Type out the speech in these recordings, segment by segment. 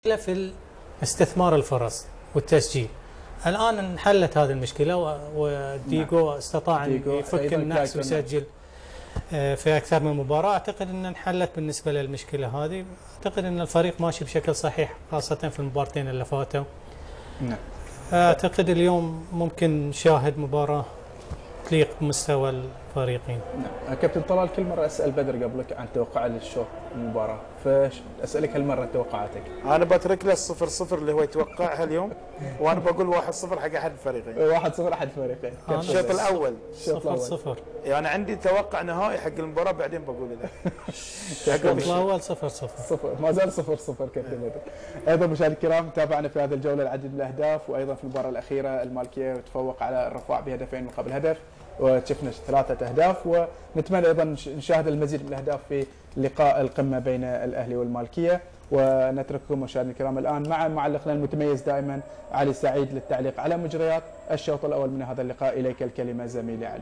في استثمار الفرص والتسجيل. الآن انحلت هذه المشكلة وديجو استطاع أن يفك النحس ويسجل في أكثر من مباراة. أعتقد أن انحلت بالنسبة للمشكلة هذه. أعتقد أن الفريق ماشي بشكل صحيح خاصة في المباراتين اللي فاتوا. نعم. أعتقد اليوم ممكن نشاهد مباراة تليق بمستوى الفريقين. نعم. كابتن طلال، كل مرة أسأل بدر قبلك عن توقع للشوط المباراة، فأسألك هالمرة توقعاتك. أنا بترك له 0-0 اللي هو يتوقعها اليوم، وأنا بقول 1-0 حق أحد الفريقين. 1-0 أحد الفريقين. الشوط الأول 0-0. يعني عندي توقع نهائي حق المباراة بعدين بقول له. الشوط الأول 0-0. ما زال 0-0 كابتن بدر. أيضا مشاهدينا الكرام، تابعنا في هذه الجولة العديد من الأهداف، وأيضا في المباراة الأخيرة المالكية تفوق على الرفاع بهدفين مقابل هدف، وشفنا 3 أهداف، ونتمنى أيضا نشاهد المزيد من الأهداف في لقاء القمة بين الأهلي والمالكية. ونترككم مشاهدينا الكرام الآن مع معلقنا المتميز دائما علي سعيد للتعليق على مجريات الشوط الأول من هذا اللقاء. إليك الكلمة زميلي علي.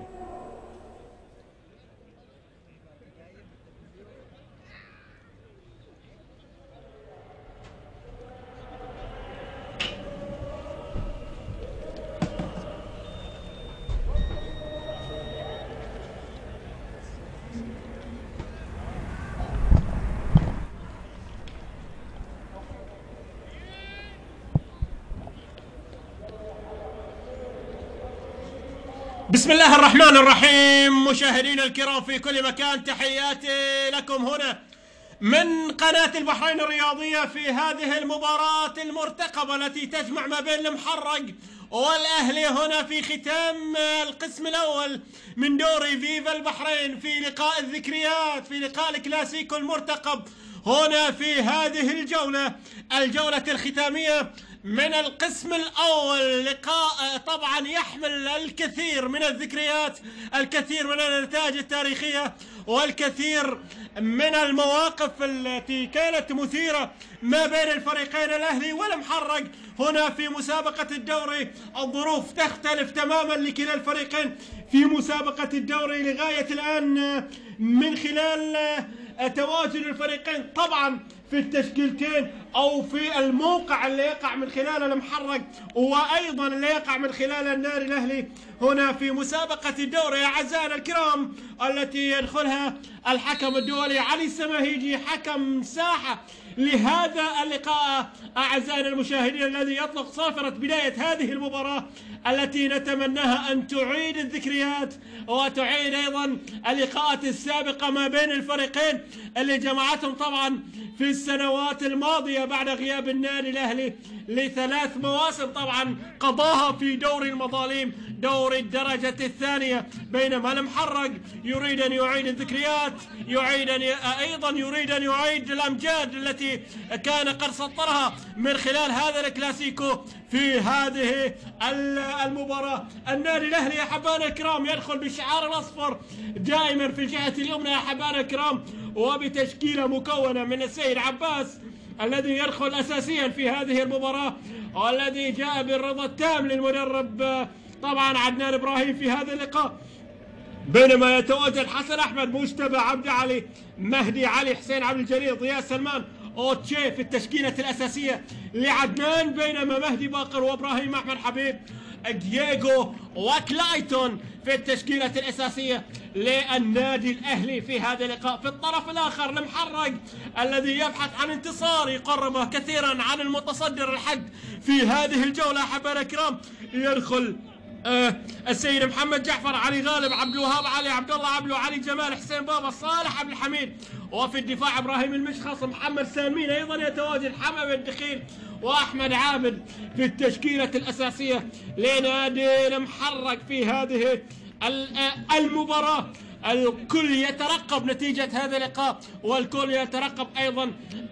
بسم الله الرحمن الرحيم. مشاهدينا الكرام في كل مكان، تحياتي لكم هنا من قناة البحرين الرياضية في هذه المباراة المرتقبة التي تجمع ما بين المحرق والأهلي هنا في ختام القسم الأول من دوري فيفا البحرين، في لقاء الذكريات، في لقاء الكلاسيكو المرتقب هنا في هذه الجولة الختامية من القسم الأول. لقاء طبعا يحمل الكثير من الذكريات، الكثير من النتائج التاريخية، والكثير من المواقف التي كانت مثيرة ما بين الفريقين الأهلي والمحرق هنا في مسابقة الدوري. الظروف تختلف تماما لكلا الفريقين في مسابقة الدوري لغاية الآن من خلال تواجد الفريقين طبعا في التشكيلتين او في الموقع اللي يقع من خلاله المحرق، وايضا اللي يقع من خلال النادي الاهلي هنا في مسابقة الدوري اعزائنا الكرام، التي يدخلها الحكم الدولي علي السماهيجي حكم ساحة لهذا اللقاء. اعزائنا المشاهدين، الذي يطلق صافرة بداية هذه المباراة التي نتمناها ان تعيد الذكريات وتعيد ايضا اللقاءات السابقة ما بين الفريقين اللي جمعتهم طبعا في السنوات الماضية بعد غياب النادي الاهلي ل3 مواسم طبعا قضاها في دوري المظالم، دوري الدرجة الثانية، بينما المحرق يريد ان يعيد الذكريات، ايضا يريد ان يعيد الامجاد التي كان قد سطرها من خلال هذا الكلاسيكو في هذه المباراة. النادي الاهلي يا احبائنا الكرام يدخل بالشعار الاصفر دائما في الجهة اليمنى يا احبائنا الكرام، وبتشكيلة مكونة من السيد عباس الذي يدخل اساسيا في هذه المباراة، والذي جاء بالرضا التام للمدرب طبعا عدنان ابراهيم في هذا اللقاء، بينما يتواجد حسن احمد، مجتبى عبد علي، مهدي علي، حسين عبد الجليل، ضياء سلمان، اوتشي في التشكيلة الاساسية لعدنان، بينما مهدي باقر وابراهيم احمد حبيب، دييغو وكلايتون في التشكيلة الأساسية للنادي الأهلي في هذا اللقاء. في الطرف الآخر المحرق الذي يبحث عن انتصار يقربه كثيرا عن المتصدر الحق في هذه الجولة أحبائنا الكرام. يدخل السيد محمد جعفر، علي غالب، عبد الوهاب، علي عبد الله عبلو، علي جمال، حسين بابا، صالح عبد الحميد، وفي الدفاع ابراهيم المشخص، محمد سالمين، ايضا يتواجد حمد الدخيل واحمد عابد في التشكيله الاساسيه لنادي المحرق في هذه المباراه. الكل يترقب نتيجة هذا اللقاء، والكل يترقب أيضا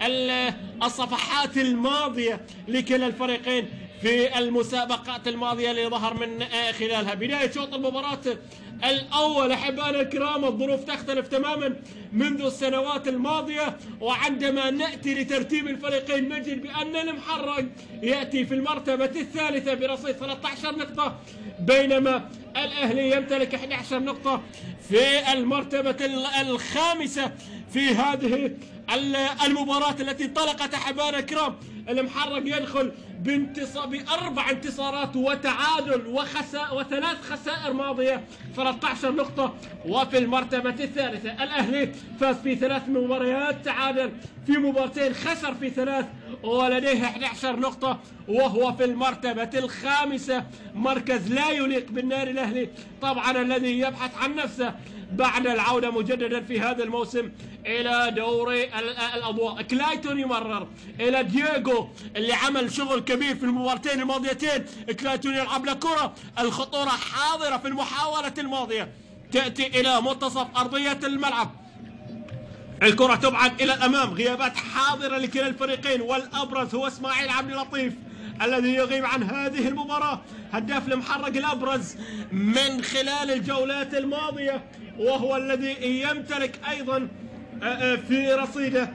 الصفحات الماضية لكلا الفريقين في المسابقات الماضية اللي ظهر من خلالها. بداية شوط المباراة الأول أحبائنا الكرام الظروف تختلف تماما منذ السنوات الماضية، وعندما نأتي لترتيب الفريقين نجد بأن المحرق يأتي في المرتبة الثالثة برصيد 13 نقطة، بينما الأهلي يمتلك 11 نقطة في المرتبة الخامسة في هذه المباراة التي انطلقت أحبائنا الكرام. المحرق يدخل ب4 انتصارات وتعادل وثلاث خسائر ماضية، 13 نقطة. وفي المرتبة الثالثة الأهلي فاز في 3 مباريات، تعادل في مباراتين، خسر في 3 ولديه 11 نقطة، وهو في المرتبة الخامسة، مركز لا يليق بالنادي الأهلي طبعا، الذي يبحث عن نفسه بعد العودة مجددا في هذا الموسم إلى دوري الأضواء. كلايتون يمرر إلى دييغو اللي عمل شغل كبير في المباراتين الماضيتين. كلايتون يلعب له كرة، الخطورة حاضرة في المحاولة الماضية، تأتي إلى منتصف أرضية الملعب، الكرة تبعد إلى الأمام، غيابات حاضرة لكلا الفريقين، والأبرز هو إسماعيل عبد اللطيف الذي يغيب عن هذه المباراة، هداف المحرق الأبرز من خلال الجولات الماضية، وهو الذي يمتلك أيضا في رصيده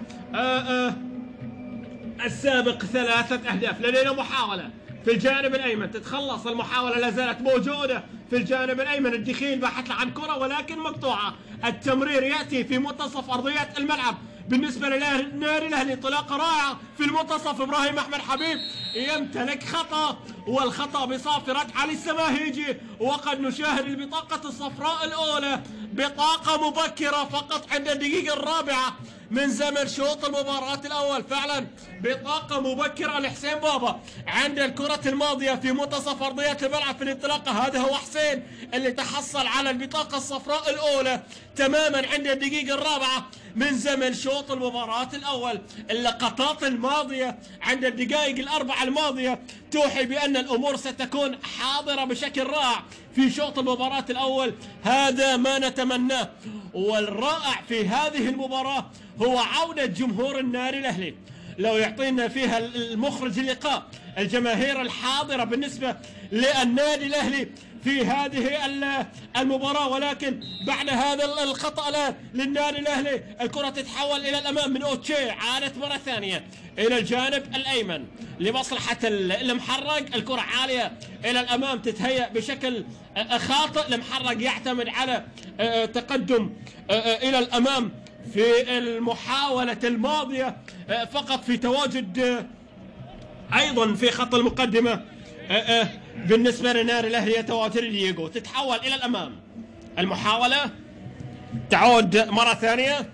السابق 3 أهداف. لدينا محاولة في الجانب الأيمن، تتخلص المحاولة، لا زالت موجودة في الجانب الأيمن، الدخيل باحث عن كرة ولكن مقطوعة، التمرير يأتي في منتصف أرضية الملعب. بالنسبة للنادي الأهلي انطلاقة رائعة في المنتصف، إبراهيم أحمد حبيب يمتلك خطأ، والخطأ بصافرة علي السماهيجي، وقد نشاهد البطاقة الصفراء الأولى، بطاقة مبكرة فقط عند الدقيقة الرابعة من زمن شوط المباراة الأول. فعلا بطاقة مبكرة لحسين بابا عند الكرة الماضية في منتصف أرضية الملعب في الانطلاقة. هذا هو حسين اللي تحصل على البطاقة الصفراء الأولى تماما عند الدقيقة الرابعة من زمن شوط المباراة الأول. اللقطات الماضية عند الدقائق الأربعة الماضية توحي بأن الأمور ستكون حاضرة بشكل رائع في شوط المباراة الأول، هذا ما نتمناه. والرائع في هذه المباراة هو عودة جمهور النادي الأهلي. لو يعطينا فيها المخرج اللقاء الجماهير الحاضرة بالنسبة للنادي الأهلي في هذه المباراة، ولكن بعد هذا الخطأ الآن للنادي الأهلي، الكرة تتحول إلى الأمام من أوتشي، عادت مرة ثانية إلى الجانب الأيمن لمصلحة المحرق، الكرة عالية إلى الأمام، تتهيأ بشكل خاطئ. المحرق يعتمد على تقدم إلى الأمام في المحاولة الماضية فقط، في تواجد أيضا في خط المقدمة بالنسبة للنادي الأهلي يتواجد دييغو، تتحول إلى الأمام، المحاولة تعود مرة ثانية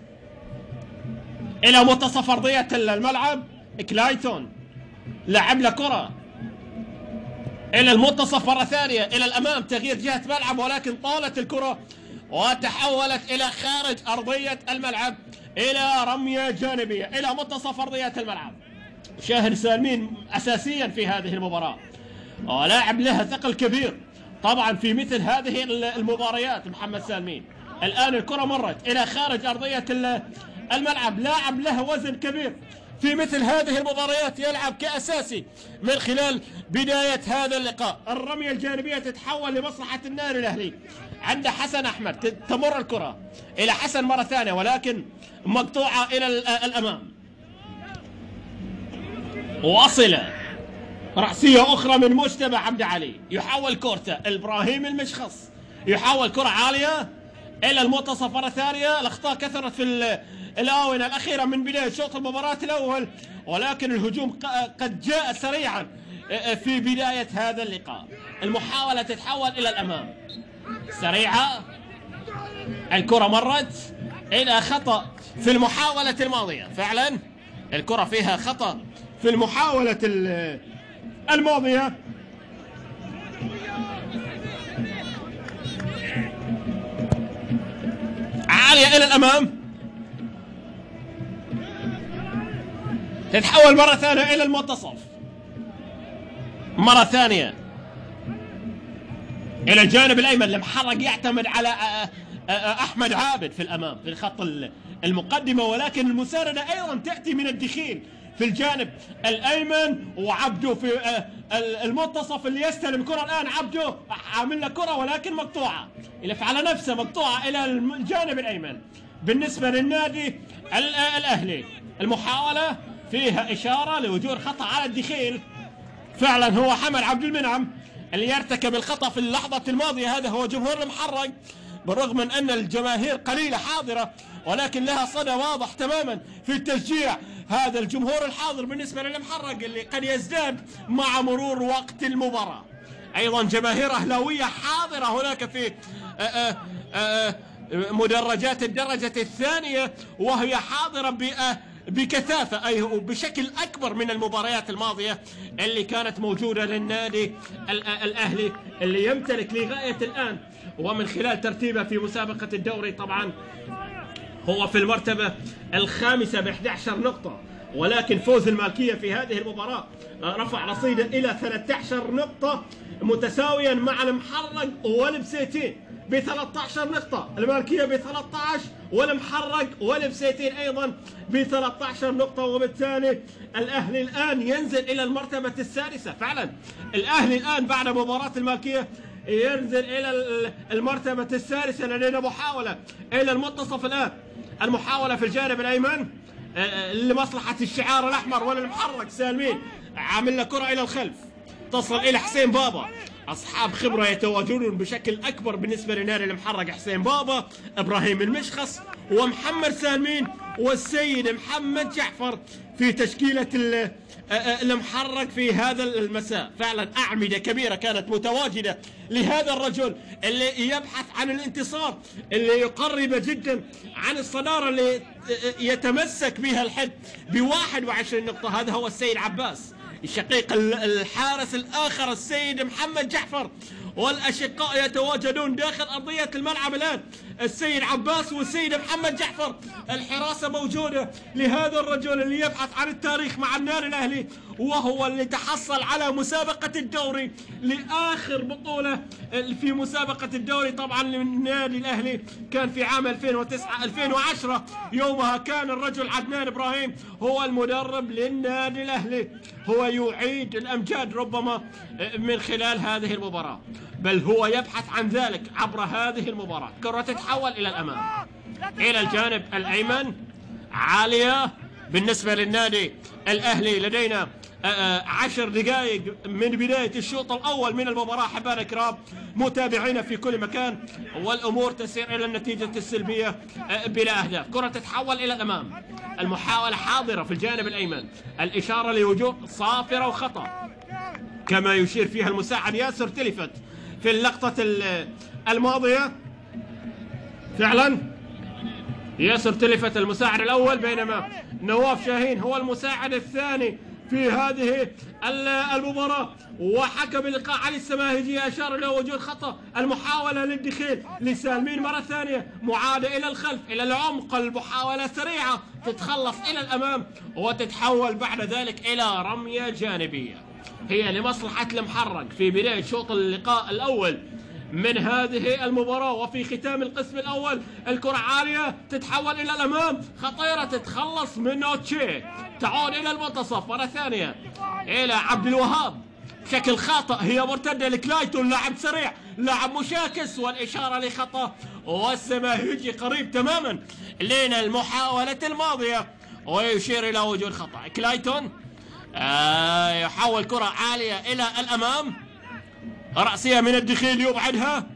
إلى منتصف أرضية الملعب. كلايتون لعب له كرة إلى المنتصف مرة ثانية إلى الأمام، تغيير جهة ملعب، ولكن طالت الكرة وتحولت إلى خارج أرضية الملعب إلى رمية جانبية إلى منتصف أرضية الملعب. شاهد سالمين أساسيا في هذه المباراة، ولاعب له ثقل كبير طبعا في مثل هذه المباريات. محمد سالمين الآن الكرة مرت إلى خارج أرضية الملعب، لاعب له وزن كبير في مثل هذه المباريات، يلعب كأساسي من خلال بداية هذا اللقاء. الرمية الجانبية تتحول لمصلحة النادي الأهلي، عند حسن أحمد، تمر الكرة إلى حسن مرة ثانية ولكن مقطوعة إلى الأمام. وصل رأسية أخرى من مجتبى عبد علي، يحول كورته إبراهيم المشخص، يحول كرة عالية إلى المنتصف مرة ثانية. الأخطاء كثرت في الآونة الأخيرة من بداية شوط المباراة الأول، ولكن الهجوم قد جاء سريعا في بداية هذا اللقاء. المحاولة تتحول إلى الأمام سريعة، الكرة مرت إلى خطأ في المحاولة الماضية. فعلا الكرة فيها خطأ في المحاولة الماضية. عالية إلى الأمام، تتحول مرة ثانية إلى المنتصف، مرة ثانية إلى الجانب الأيمن. المحرق يعتمد على أحمد عابد في الأمام في الخط المقدمة، ولكن المساندة أيضا تأتي من الدخيل في الجانب الأيمن، وعبده في المنتصف اللي يستلم كرة الآن. عبده عامل له كرة ولكن مقطوعة، يلف على نفسه، مقطوعة إلى الجانب الأيمن بالنسبة للنادي الأهلي. المحاولة فيها إشارة لوجود خطأ على الدخيل، فعلا هو حمد عبد المنعم اللي يرتكب الخطأ في اللحظة الماضية. هذا هو جمهور المحرق، بالرغم من أن الجماهير قليلة حاضرة ولكن لها صدى واضح تماما في التشجيع. هذا الجمهور الحاضر بالنسبة للمحرق اللي قد يزداد مع مرور وقت المباراة. أيضا جماهير أهلاوية حاضرة هناك في مدرجات الدرجة الثانية، وهي حاضرة بكثافة أي بشكل أكبر من المباريات الماضية اللي كانت موجودة للنادي الأهلي، اللي يمتلك لغاية الآن ومن خلال ترتيبه في مسابقة الدوري طبعا هو في المرتبة الخامسة ب11 نقطة، ولكن فوز المالكية في هذه المباراة رفع رصيده إلى 13 نقطة متساويا مع المحرق والبسيتين ب13 نقطة. المالكية ب13 والمحرق والبسيتين أيضا ب13 نقطة، وبالتالي الأهلي الآن ينزل إلى المرتبة السادسة. فعلا الأهلي الآن بعد مباراة المالكية ينزل إلى المرتبة السادسة. لدينا محاولة إلى المنتصف الآن، المحاولة في الجانب الأيمن لمصلحة الشعار الأحمر وللمحرق سالمين، عامل له كرة إلى الخلف تصل إلى حسين بابا. أصحاب خبرة يتواجدون بشكل أكبر بالنسبة لنادي المحرق، حسين بابا، إبراهيم المشخص، ومحمد سالمين، والسيد محمد جعفر في تشكيلة المحرق في هذا المساء. فعلا أعمدة كبيرة كانت متواجدة لهذا الرجل اللي يبحث عن الانتصار، اللي يقرب جدا عن الصدارة اللي يتمسك بها الحد ب21 نقطة. هذا هو السيد عباس، الشقيق الحارس الآخر السيد محمد جعفر، والأشقاء يتواجدون داخل أرضية الملعب الآن، السيد عباس والسيد محمد جعفر. الحراسة موجودة لهذا الرجل اللي يبحث عن التاريخ مع النادي الأهلي، وهو اللي تحصل على مسابقة الدوري لآخر بطولة في مسابقة الدوري طبعا للنادي الأهلي كان في عام 2010. يومها كان الرجل عدنان إبراهيم هو المدرب للنادي الأهلي، هو يعيد الأمجاد ربما من خلال هذه المباراة، بل هو يبحث عن ذلك عبر هذه المباراة. كرة تتحول إلى الأمام إلى الجانب الأيمن، عالية بالنسبة للنادي الأهلي. لدينا 10 دقائق من بداية الشوط الأول من المباراة أحبائنا الكرام متابعينا في كل مكان، والأمور تسير إلى النتيجة السلبية بلا أهداف. كرة تتحول إلى الأمام، المحاولة حاضرة في الجانب الأيمن، الإشارة لوجود صافرة وخطأ كما يشير فيها المساعد ياسر تلفت في اللقطة الماضية. فعلا ياسر تلفت المساعد الأول، بينما نواف شاهين هو المساعد الثاني في هذه المباراة. وحكم اللقاء علي السماهجي أشار إلى وجود خطأ. المحاولة للدخول لسالمين مرة ثانية، معادة إلى الخلف إلى العمق، المحاولة سريعة تتخلص إلى الأمام وتتحول بعد ذلك إلى رمية جانبية هي لمصلحة المحرق في بداية شوط اللقاء الأول من هذه المباراة. وفي ختام القسم الأول الكرة عالية تتحول إلى الأمام، خطيرة تتخلص من نوتشي، تعود إلى المنتصف مرة ثانية إلى عبد الوهاب بشكل خاطئ، هي مرتدة لكلايتون، لاعب سريع لاعب مشاكس، والإشارة لخطأ والسماهجي قريب تماما لنا المحاولة الماضية ويشير إلى وجود خطأ. كلايتون يحول كرة عالية إلى الأمام، رأسية من الدخيل يبعدها،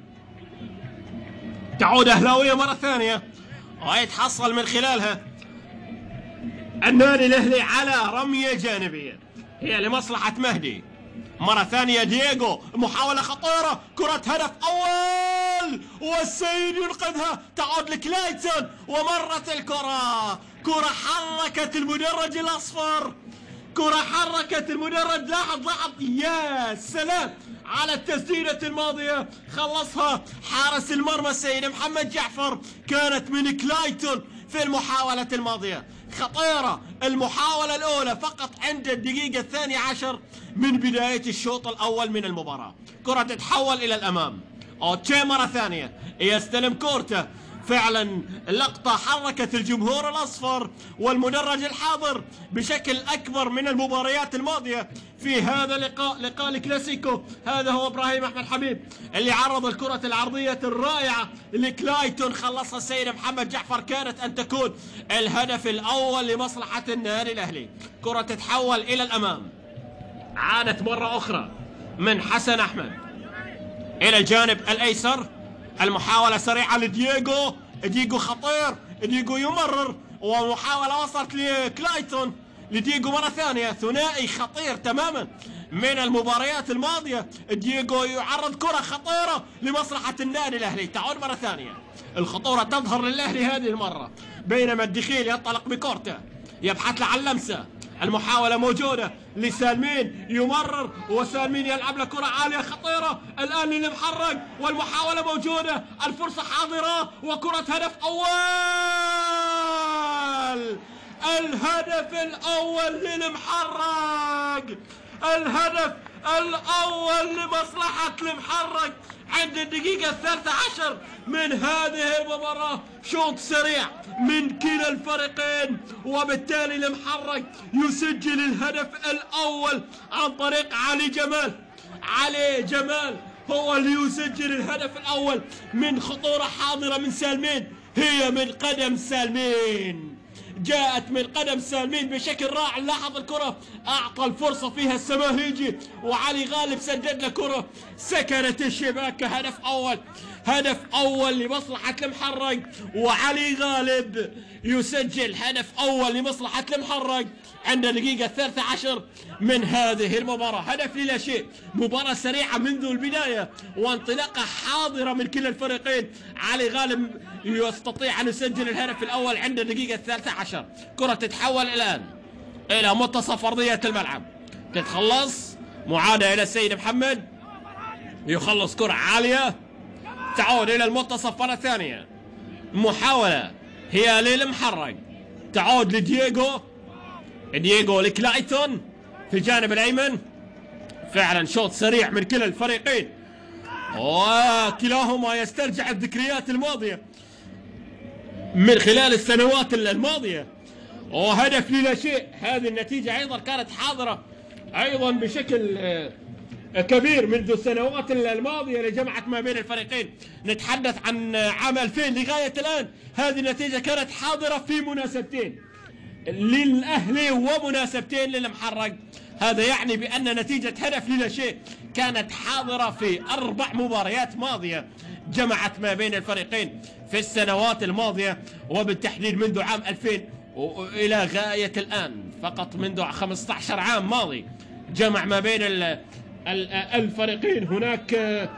تعود أهلاوية مرة ثانية ويتحصل من خلالها النادي الأهلي على رمية جانبية هي لمصلحة مهدي. مرة ثانية دييغو، محاولة خطيرة، كرة هدف أول والسيد ينقذها، تعود لكلايتون ومرت الكرة، كرة حركت المدرج الأصفر، كرة حركت المدرج. لاحظ يا سلام على التسديدة الماضية، خلصها حارس المرمى السيد محمد جعفر، كانت من كلايتون في المحاولة الماضية. خطيرة المحاولة الأولى فقط عند الدقيقة 12 من بداية الشوط الأول من المباراة. كرة تتحول إلى الأمام، أوتشي مرة ثانية يستلم كورته. فعلا لقطة حركت الجمهور الأصفر والمدرج الحاضر بشكل أكبر من المباريات الماضية في هذا لقاء الكلاسيكو. هذا هو إبراهيم أحمد حبيب اللي عرض الكرة العرضية الرائعة لكلايتون، خلصها السيد محمد جعفر، كانت أن تكون الهدف الأول لمصلحة النادي الأهلي. كرة تتحول إلى الأمام، عادت مرة أخرى من حسن أحمد إلى الجانب الأيسر، المحاولة سريعة لدييغو، دييغو خطير ديجو يمرر ومحاولة وصلت لكلايتون لديجو مرة ثانية. ثنائي خطير تماما من المباريات الماضية. ديجو يعرض كرة خطيرة لمصلحة النادي الأهلي. تعود مرة ثانية الخطورة تظهر للأهلي هذه المرة، بينما الدخيل ينطلق بكورته يبحث عن لمسة. المحاولة موجودة لسالمين يمرر وسالمين يلعب له كرة عالية خطيرة الآن للمحرق والمحاولة موجودة. الفرصة حاضرة وكرة هدف أول. الهدف الأول للمحرق. الهدف الأول لمصلحة المحرق عند الدقيقة 13 من هذه المباراة. شوط سريع من كلا الفريقين، وبالتالي المحرق يسجل الهدف الأول عن طريق علي جمال. علي جمال هو اللي يسجل الهدف الأول من خطورة حاضرة من سالمين. هي من قدم سالمين، جاءت من قدم سالمين بشكل رائع. لاحظ الكرة، أعطى الفرصة فيها السماهيجي وعلي غالب سدد له كرة سكنت الشباك كهدف أول. هدف أول لمصلحة المحرق، وعلي غالب يسجل هدف أول لمصلحة المحرق عند الدقيقة 13 من هذه المباراة. هدف لا شيء، مباراة سريعة منذ البداية وانطلاقة حاضرة من كلا الفريقين. علي غالب يستطيع أن يسجل الهدف الأول عند الدقيقة 13. كرة تتحول الآن إلى منتصف أرضية الملعب، تتخلص معادة إلى السيد محمد، يخلص كرة عالية تعود إلى المنتصف مرة ثانية. محاولة هي للمحرق، تعود لدييغو، دييغو لكلايتون في الجانب الأيمن. فعلا شوط سريع من كلا الفريقين وكلاهما يسترجع الذكريات الماضية من خلال السنوات الماضية. وهدف لا شيء. هذه النتيجة أيضا كانت حاضرة أيضا بشكل كبير منذ السنوات الماضية اللي جمعت ما بين الفريقين. نتحدث عن عام 2000 لغاية الآن. هذه النتيجة كانت حاضرة في مناسبتين للأهلي ومناسبتين للمحرق. هذا يعني بأن نتيجة هدف لا شيء كانت حاضرة في 4 مباريات ماضية جمعت ما بين الفريقين في السنوات الماضية، وبالتحديد منذ عام 2000 إلى غاية الآن. فقط منذ 15 عام ماضي جمع ما بين الفريقين. هناك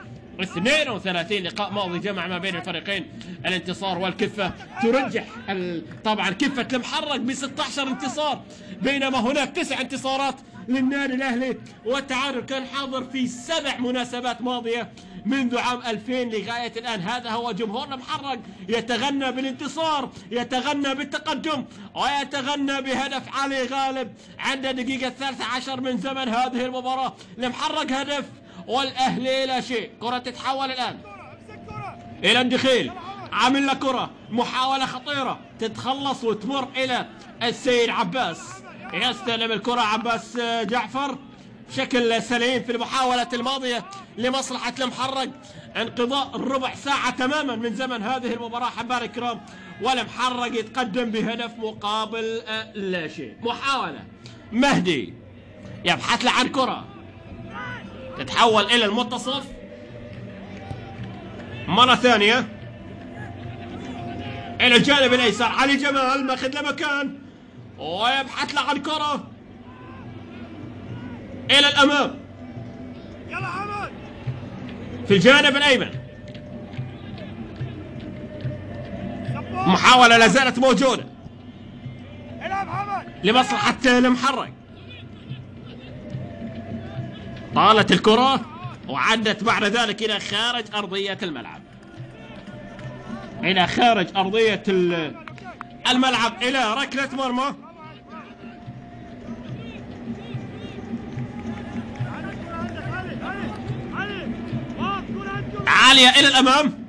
32 لقاء ماضي جمع ما بين الفريقين. الانتصار والكفة ترجح طبعا كفة المحرق ب 16 انتصار، بينما هناك 9 انتصارات للنادي الأهلي. والتعادل كان حاضر في 7 مناسبات ماضية منذ عام 2000 لغاية الآن. هذا هو جمهورنا المحرق يتغنى بالانتصار، يتغنى بالتقدم، ويتغنى بهدف علي غالب عند الدقيقة 13 من زمن هذه المباراة. المحرق هدف والأهلي لا شيء. كرة تتحول الآن إلى الدخيل، عامل له كرة، محاولة خطيرة تتخلص وتمر إلى السيد عباس. يستلم الكرة عباس جعفر بشكل سليم في المحاولة الماضية لمصلحة المحرق. انقضاء الربع ساعة تماما من زمن هذه المباراة حبار الكرام، والمحرق يتقدم بهدف مقابل لا شيء. محاولة مهدي يبحث له عن كرة تتحول إلى المنتصف مرة ثانية إلى الجانب الأيسر. علي جمال ماخذ له مكان ويبحث له عن كرة إلى الأمام في الجانب الأيمن. محاولة لا زالت موجودة لمصلحة المحرق. طالت الكرة وعدت بعد ذلك إلى خارج أرضية الملعب، إلى خارج أرضية الملعب إلى ركلة مرمى. عالية إلى الأمام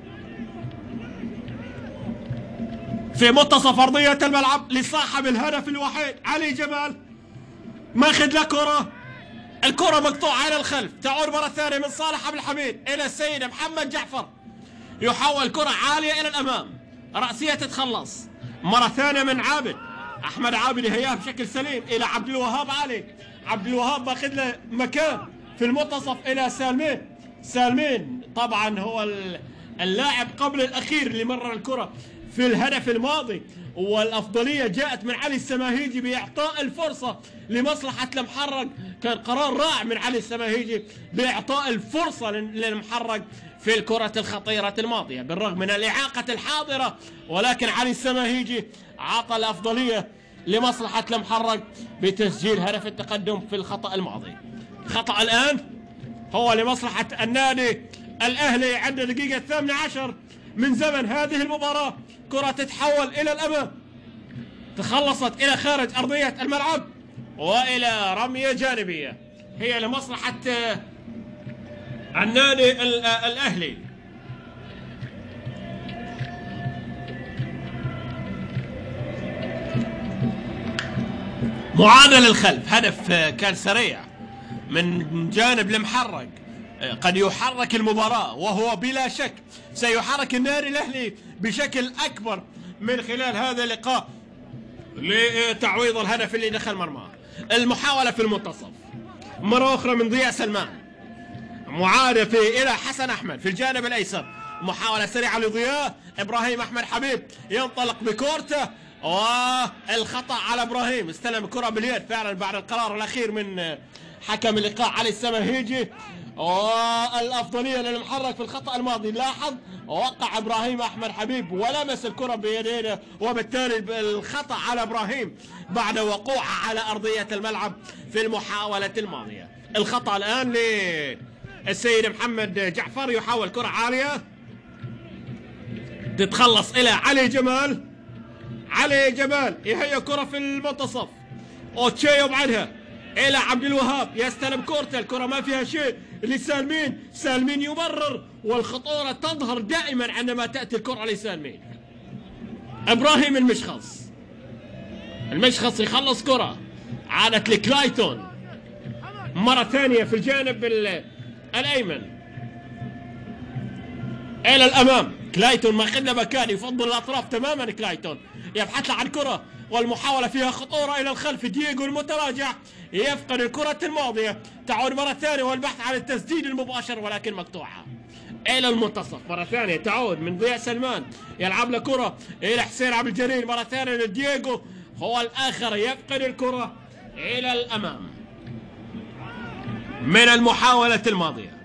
في منتصف أرضية الملعب لصاحب الهدف الوحيد علي جمال. ماخذ له كرة، الكرة مقطوعة إلى الخلف، تعود مرة ثانية من صالح عبد الحميد إلى السيد محمد جعفر. يحول كرة عالية إلى الأمام، رأسية تتخلص مرة ثانية من عابد، أحمد عابد هياه بشكل سليم إلى عبد الوهاب علي. عبد الوهاب ماخذ له مكان في المنتصف إلى سالمين. طبعا هو اللاعب قبل الأخير اللي مرر الكرة في الهدف الماضي، والأفضلية جاءت من علي السماهيجي بإعطاء الفرصة لمصلحة المحرق. كان قرار رائع من علي السماهيجي بإعطاء الفرصة للمحرق في الكرة الخطيرة الماضية بالرغم من الإعاقة الحاضرة، ولكن علي السماهيجي أعطى الأفضلية لمصلحة المحرق بتسجيل هدف التقدم في الخطأ الماضي. خطأ الآن هو لمصلحة النادي الأهلي عند الدقيقة 18 من زمن هذه المباراة. كرة تتحول إلى الأمام، تخلصت إلى خارج أرضية الملعب وإلى رمية جانبية هي لمصلحة النادي الأهلي. معادلة للخلف، هدف كان سريع من جانب المحرق، قد يحرك المباراة وهو بلا شك سيحرك النادي الأهلي بشكل أكبر من خلال هذا اللقاء لتعويض الهدف اللي دخل مرماه. المحاولة في المنتصف مرة أخرى من ضياء سلمان، معادة إلى حسن أحمد في الجانب الأيسر، محاولة سريعة لضياء. إبراهيم أحمد حبيب ينطلق بكورته والخطأ على إبراهيم، استلم الكرة باليد فعلا بعد القرار الأخير من حكم اللقاء علي السماهيجي، والأفضلية للمحرك في الخطأ الماضي. لاحظ وقع إبراهيم أحمد حبيب ولمس الكرة بيديه، وبالتالي الخطأ على إبراهيم بعد وقوعه على أرضية الملعب في المحاولة الماضية. الخطأ الآن للسيد محمد جعفر، يحاول كرة عالية تتخلص إلى علي جمال. علي جمال يهيئ كرة في المنتصف، أوتشيو بعدها إلى عبد الوهاب، يستلم كورته، الكرة ما فيها شيء لسالمين، سالمين يمرر، والخطورة تظهر دائما عندما تأتي الكرة لسالمين. إبراهيم المشخص يخلص كرة، عادت لكلايتون مرة ثانية في الجانب الأيمن إلى الأمام. كلايتون ما خلى مكان، يفضل الأطراف تماما. كلايتون يبحث عن كرة والمحاولة فيها خطورة إلى الخلف. دييغو المتراجع يفقد الكرة الماضية، تعود مرة ثانية والبحث عن التسديد المباشر ولكن مقطوعة. إلى المنتصف مرة ثانية تعود من ضياء سلمان، يلعب له كرة إلى حسين عبد الجليل، مرة ثانية لدييغو، هو الآخر يفقد الكرة إلى الأمام من المحاولة الماضية.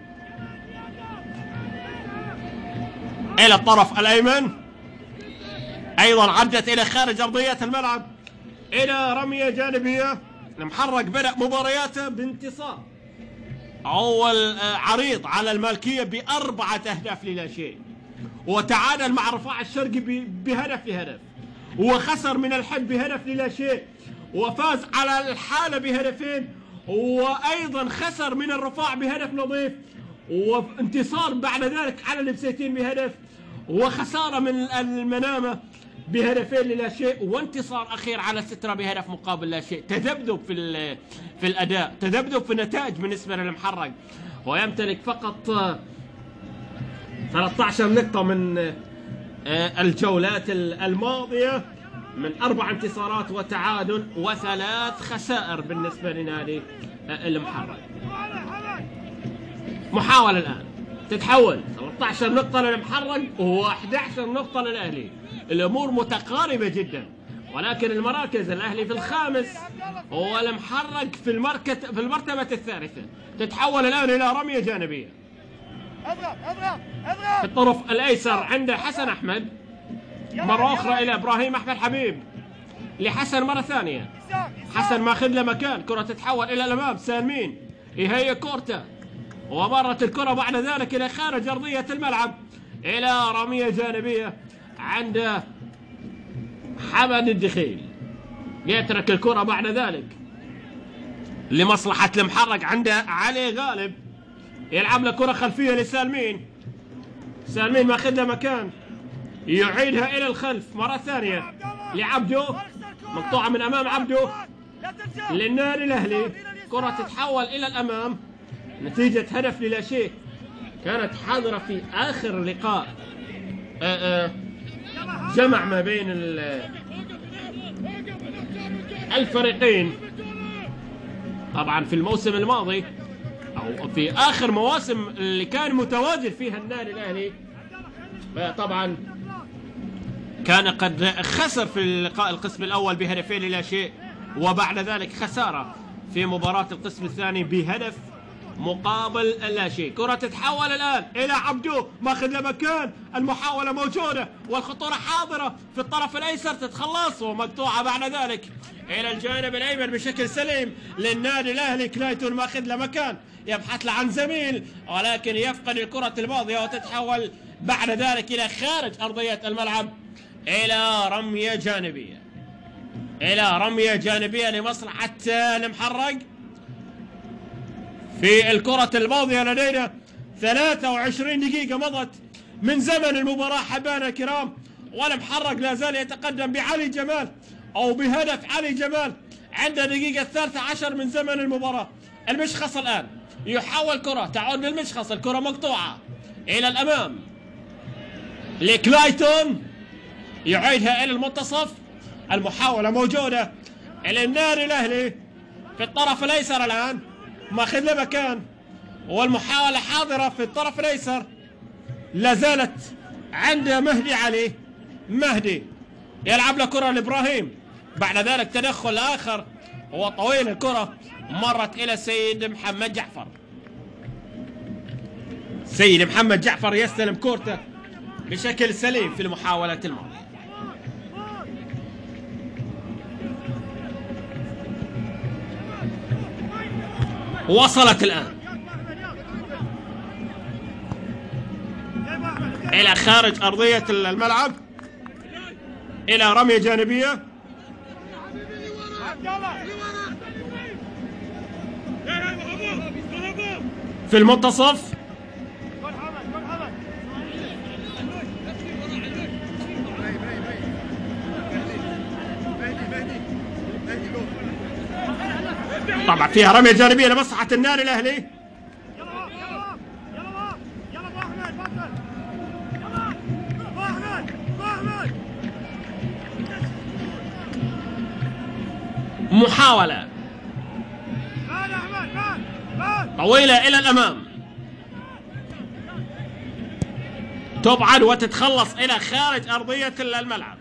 إلى الطرف الأيمن أيضا عدت إلى خارج أرضية الملعب إلى رمية جانبية. المحرق بدأ مبارياته بانتصار، أول عريض على المالكية ب4 أهداف لا شيء، وتعادل مع رفاع الشرقي بهدف لهدف، وخسر من الحب بهدف لا شيء، وفاز على الحالة بهدفين، وأيضا خسر من الرفاع بهدف نظيف، وانتصار بعد ذلك على البسيتين بهدف، وخسارة من المنامة بهدفين لا شيء، وانتصار أخير على السترة بهدف مقابل لا شيء. تذبذب في الأداء، تذبذب في النتائج بالنسبة للمحرق، ويمتلك فقط 13 نقطة من الجولات الماضية من 4 انتصارات وتعادل و3 خسائر بالنسبة لنادي المحرق. محاولة الآن تتحول 13 نقطة للمحرق و11 نقطة للأهلي، الأمور متقاربة جدا، ولكن المراكز الأهلي في الخامس والمحرق في المرتبة الثالثة. تتحول الآن إلى رمية جانبية في الطرف الأيسر عند حسن أحمد، مرة أخرى إلى إبراهيم أحمد حبيب، لحسن مرة ثانية، حسن ماخذ له مكان، كرة تتحول إلى الأمام، سالمين يهيئ كورته، ومرت الكرة بعد ذلك إلى خارج أرضية الملعب إلى رمية جانبية عند حمد الدخيل. يترك الكرة بعد ذلك لمصلحة المحرق عند علي غالب، يلعب له كرة خلفية لسالمين، سالمين ماخذ له مكان، يعيدها إلى الخلف مرة ثانية لعبده، مقطوعة من أمام عبده للنادي الأهلي، كرة تتحول إلى الأمام نتيجة هدف لا شيء كانت حاضرة في آخر لقاء جمع ما بين الفريقين طبعا في الموسم الماضي أو في آخر مواسم اللي كان متواجد فيها النادي الأهلي. طبعا كان قد خسر في اللقاء القسم الأول بهدفين لا شيء، وبعد ذلك خسارة في مباراة القسم الثاني بهدف مقابل لا شيء. كرة تتحول الآن إلى عبدو، ماخذ له مكان، المحاولة موجودة والخطورة حاضرة في الطرف الأيسر، تتخلص ومقطوعة بعد ذلك إلى الجانب الأيمن بشكل سليم للنادي الأهلي. كلايتون ماخذ له مكان، يبحث له عن زميل ولكن يفقد الكرة الماضية وتتحول بعد ذلك إلى خارج أرضية الملعب إلى رمية جانبية، إلى رمية جانبية لمصلحة المحرق. في الكرة الماضية لدينا 23 دقيقة مضت من زمن المباراة حبانا الكرام، والمحرق لا زال يتقدم بعلي جمال أو بهدف علي جمال عند الدقيقة 13 من زمن المباراة. المشخص الآن يحاول كرة تعود للمشخص، الكرة مقطوعة إلى الأمام لكلايتون، يعيدها إلى المنتصف، المحاولة موجودة إلى النادي الأهلي في الطرف الأيسر الآن، ماخذ له مكان والمحاولة حاضرة في الطرف الأيسر، لا زالت عند مهدي علي. مهدي يلعب له كرة لإبراهيم، بعد ذلك تدخل آخر وطويل، الكرة مرت إلى سيد محمد جعفر. سيد محمد جعفر يستلم كورته بشكل سليم في المحاولة الماضية. وصلت الآن إلى خارج أرضية الملعب إلى رمية جانبية. في المنتصف طبعا فيها رمية جانبية لمصلحة النادي الأهلي. محاولة طويلة إلى الأمام، تبعد وتتخلص إلى خارج أرضية الملعب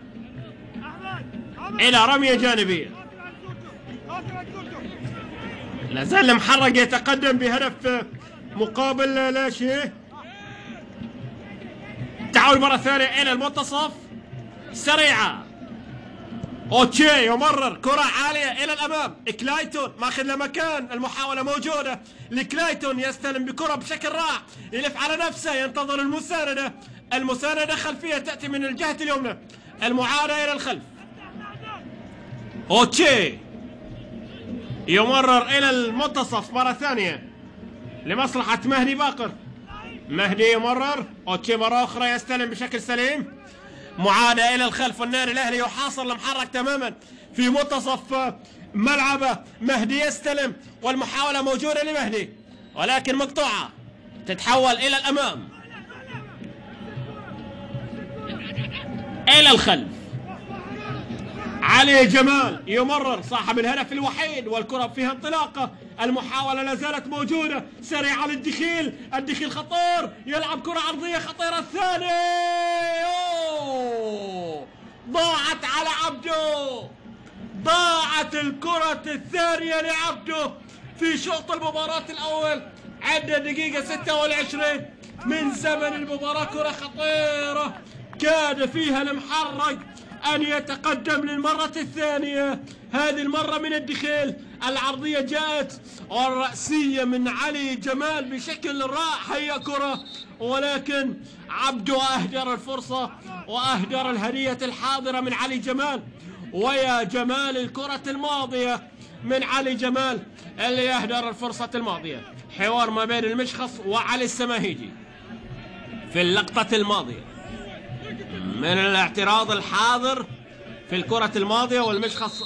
إلى رمية جانبية. لا زال المحرق يتقدم بهدف مقابل لا شيء. تعود مرة ثانية إلى المنتصف، سريعة، اوتشي يمرر كرة عالية إلى الأمام، كلايتون ماخذ له مكان، المحاولة موجودة لكلايتون، يستلم بكرة بشكل رائع، يلف على نفسه، ينتظر المساندة، المساندة خلفية تأتي من الجهة اليمنى، المعادة إلى الخلف. اوتشي يمرر إلى المنتصف مرة ثانية لمصلحة مهدي باقر. مهدي يمرر، اوتشي مرة أخرى يستلم بشكل سليم، معادة إلى الخلف، والنادي الأهلي يحاصر المحرك تماما في منتصف ملعبه. مهدي يستلم والمحاولة موجودة لمهدي ولكن مقطوعة، تتحول إلى الأمام إلى الخلف. علي جمال يمرر صاحب الهدف الوحيد والكرة فيها انطلاقة، المحاولة لا زالت موجودة، سريعة للدخيل، الدخيل خطير، يلعب كرة عرضية خطيرة، الثاني ضاعت على عبدو، ضاعت الكرة الثانية لعبدو في شوط المباراة الأول عند الدقيقة 26 من زمن المباراة. كرة خطيرة كاد فيها المحرق أن يتقدم للمرة الثانية، هذه المرة من الدخيل، العرضية جاءت والرأسية من علي جمال بشكل رائع، هي كرة، ولكن عبدو أهدر الفرصة وأهدر الهدية الحاضرة من علي جمال. ويا جمال الكرة الماضية من علي جمال اللي يهدر الفرصة الماضية. حوار ما بين المشخص وعلي السماهيجي في اللقطة الماضية من الاعتراض الحاضر في الكرة الماضية، والمشخص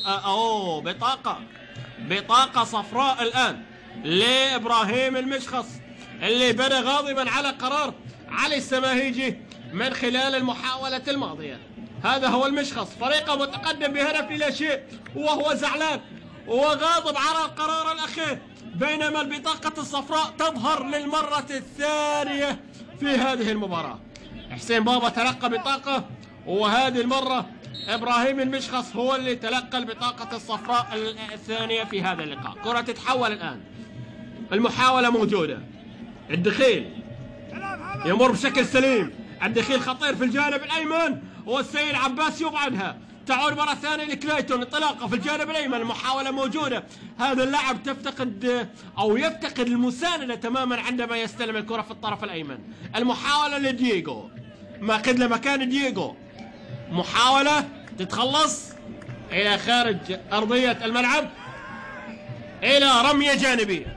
بطاقة صفراء الآن لإبراهيم المشخص اللي بدأ غاضبا على قرار علي السماهيجي من خلال المحاولة الماضية. هذا هو المشخص، فريقه متقدم بهدف لا شيء وهو زعلان وغاضب على القرار الأخير، بينما البطاقة الصفراء تظهر للمرة الثانية في هذه المباراة. حسين بابا تلقى بطاقة وهذه المرة إبراهيم المشخص هو اللي تلقى البطاقة الصفراء الثانية في هذا اللقاء. كرة تتحول الآن، المحاولة موجودة، الدخيل يمر بشكل سليم، الدخيل خطير في الجانب الأيمن والسيد عباس يبعدها، تعود مرة ثانية لكليتون، انطلاقة في الجانب الأيمن، المحاولة موجودة، هذا اللاعب تفتقد أو يفتقد المساندة تماما عندما يستلم الكرة في الطرف الأيمن. المحاولة لدييغو، ماخذ له مكان دييغو، محاولة تتخلص إلى خارج أرضية الملعب إلى رمية جانبية.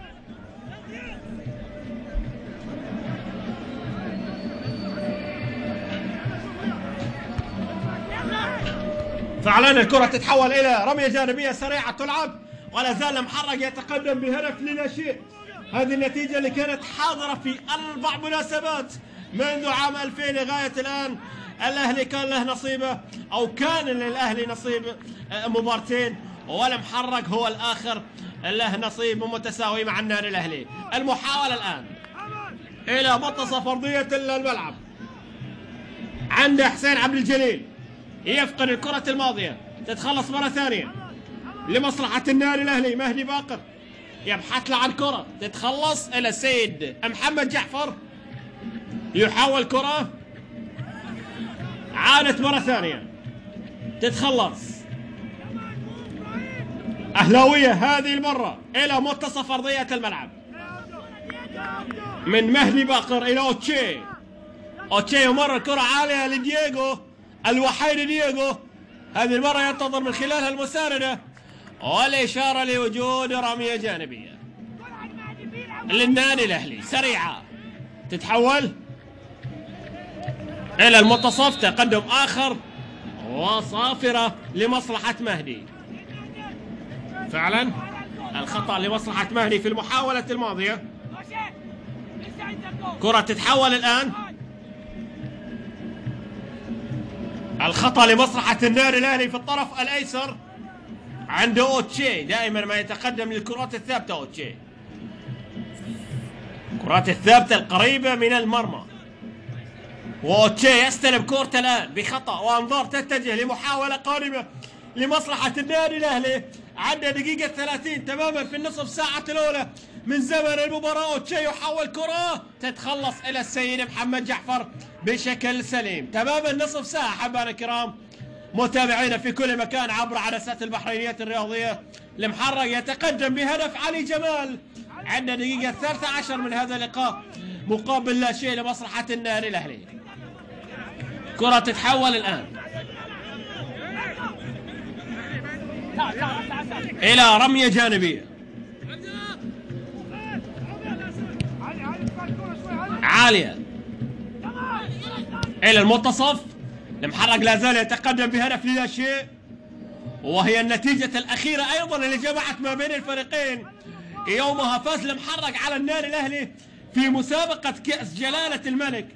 فعلا الكرة تتحول إلى رمية جانبية سريعة تلعب، ولا زال المحرق يتقدم بهدف لا شيء. هذه النتيجة اللي كانت حاضرة في أربع مناسبات منذ عام 2000 لغاية الآن. الأهلي كان له نصيبه، أو كان للأهلي نصيب مبارتين، والمحرق هو الآخر له نصيب متساوي مع النادي الأهلي. المحاولة الآن إلى منتصف أرضية الملعب، عند حسين عبد الجليل، يفقد الكرة الماضية، تتخلص مرة ثانية لمصلحة النادي الأهلي. مهدي باقر يبحث له عن كرة، تتخلص إلى السيد محمد جعفر، يحاول كرة، عادت مرة ثانية، تتخلص أهلاوية هذه المرة إلى منتصف أرضية الملعب، من مهدي باقر إلى أوتشي. أوتشي يمر الكرة عالية لدييغو، الوحيد دييغو، هذه المرة ينتظر من خلالها المساندة والإشارة لوجود رمية جانبية للنادي الأهلي سريعة، تتحول إلى المنتصف، تقدم آخر وصافرة لمصلحة مهدي. فعلا الخطأ لمصلحة مهدي في المحاولة الماضية. كرة تتحول الآن، الخطأ لمصلحة النادي الأهلي في الطرف الأيسر عند أوتشي، دائما ما يتقدم للكرات الثابتة أوتشي، الكرات الثابتة القريبة من المرمى. وأوتشي يستلم كورته الآن بخطأ، وأنظار تتجه لمحاولة قادمة لمصلحة النادي الأهلي عند دقيقة 30 تماما في النصف ساعة الأولى من زمن المباراة. أوتشي يحول كرة، تتخلص إلى السيد محمد جعفر بشكل سليم. تماما نصف ساعة أحبائنا الكرام متابعينا في كل مكان عبر عدسات البحرينيات الرياضية. المحرق يتقدم بهدف علي جمال عند دقيقة 13 من هذا اللقاء، مقابل لا شيء لمصلحة النادي الأهلي. كرة تتحول الآن إلى رمية جانبية عالية إلى المنتصف. المحرق لا زال يتقدم بهدف لا شيء، وهي النتيجة الأخيرة أيضا اللي جمعت ما بين الفريقين. يومها فاز المحرق على النادي الأهلي في مسابقة كأس جلالة الملك،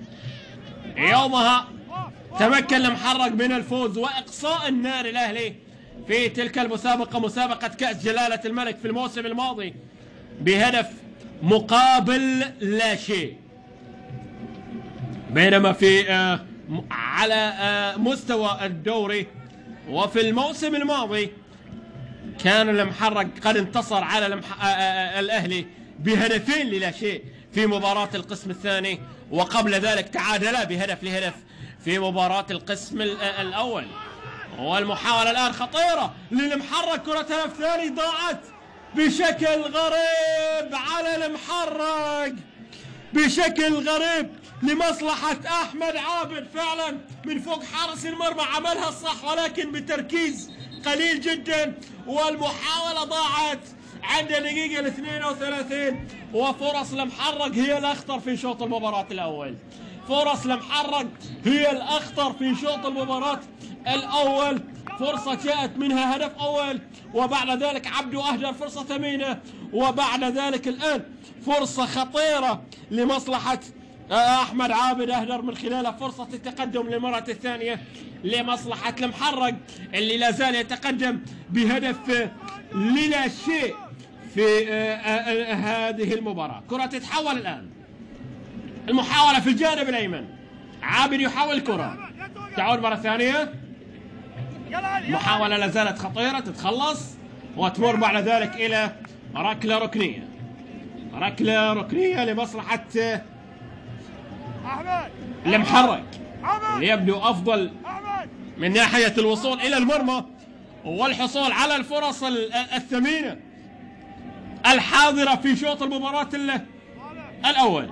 يومها تمكن المحرق من الفوز وإقصاء النادي الأهلي في تلك المسابقة، مسابقة كأس جلالة الملك في الموسم الماضي، بهدف مقابل لا شيء. بينما في على مستوى الدوري وفي الموسم الماضي كان المحرق قد انتصر على الأهلي بهدفين للا شيء في مباراة القسم الثاني، وقبل ذلك تعادلا بهدف لهدف في مباراة القسم الأول. والمحاولة الآن خطيرة للمحرق، كرة هدف ثاني ضاعت بشكل غريب على المحرق، بشكل غريب لمصلحة أحمد عابد. فعلا من فوق حارس المرمى عملها الصح، ولكن بتركيز قليل جدا، والمحاولة ضاعت عند دقيقة 32. وفرص المحرق هي الأخطر في شوط المباراة الأول، فرص المحرق هي الأخطر في شوط المباراة الأول. فرصة جاءت منها هدف أول، وبعد ذلك عبدو أهدر فرصة ثمينة، وبعد ذلك الآن فرصة خطيرة لمصلحة أحمد عابد أهدر من خلالها فرصة التقدم للمرة الثانية لمصلحة المحرق اللي لا زال يتقدم بهدف للا شيء في هذه المباراة. كرة تتحول الآن، المحاولة في الجانب الأيمن، عابد يحاول كرة، تعود مرة ثانية. محاولة لا زالت خطيرة تتخلص وتمر بعد ذلك إلى ركلة ركنية. ركلة ركنية لمصلحة المحرك اللي يبدو أفضل من ناحية الوصول إلى المرمى والحصول على الفرص الثمينة الحاضرة في شوط المباراة الأول.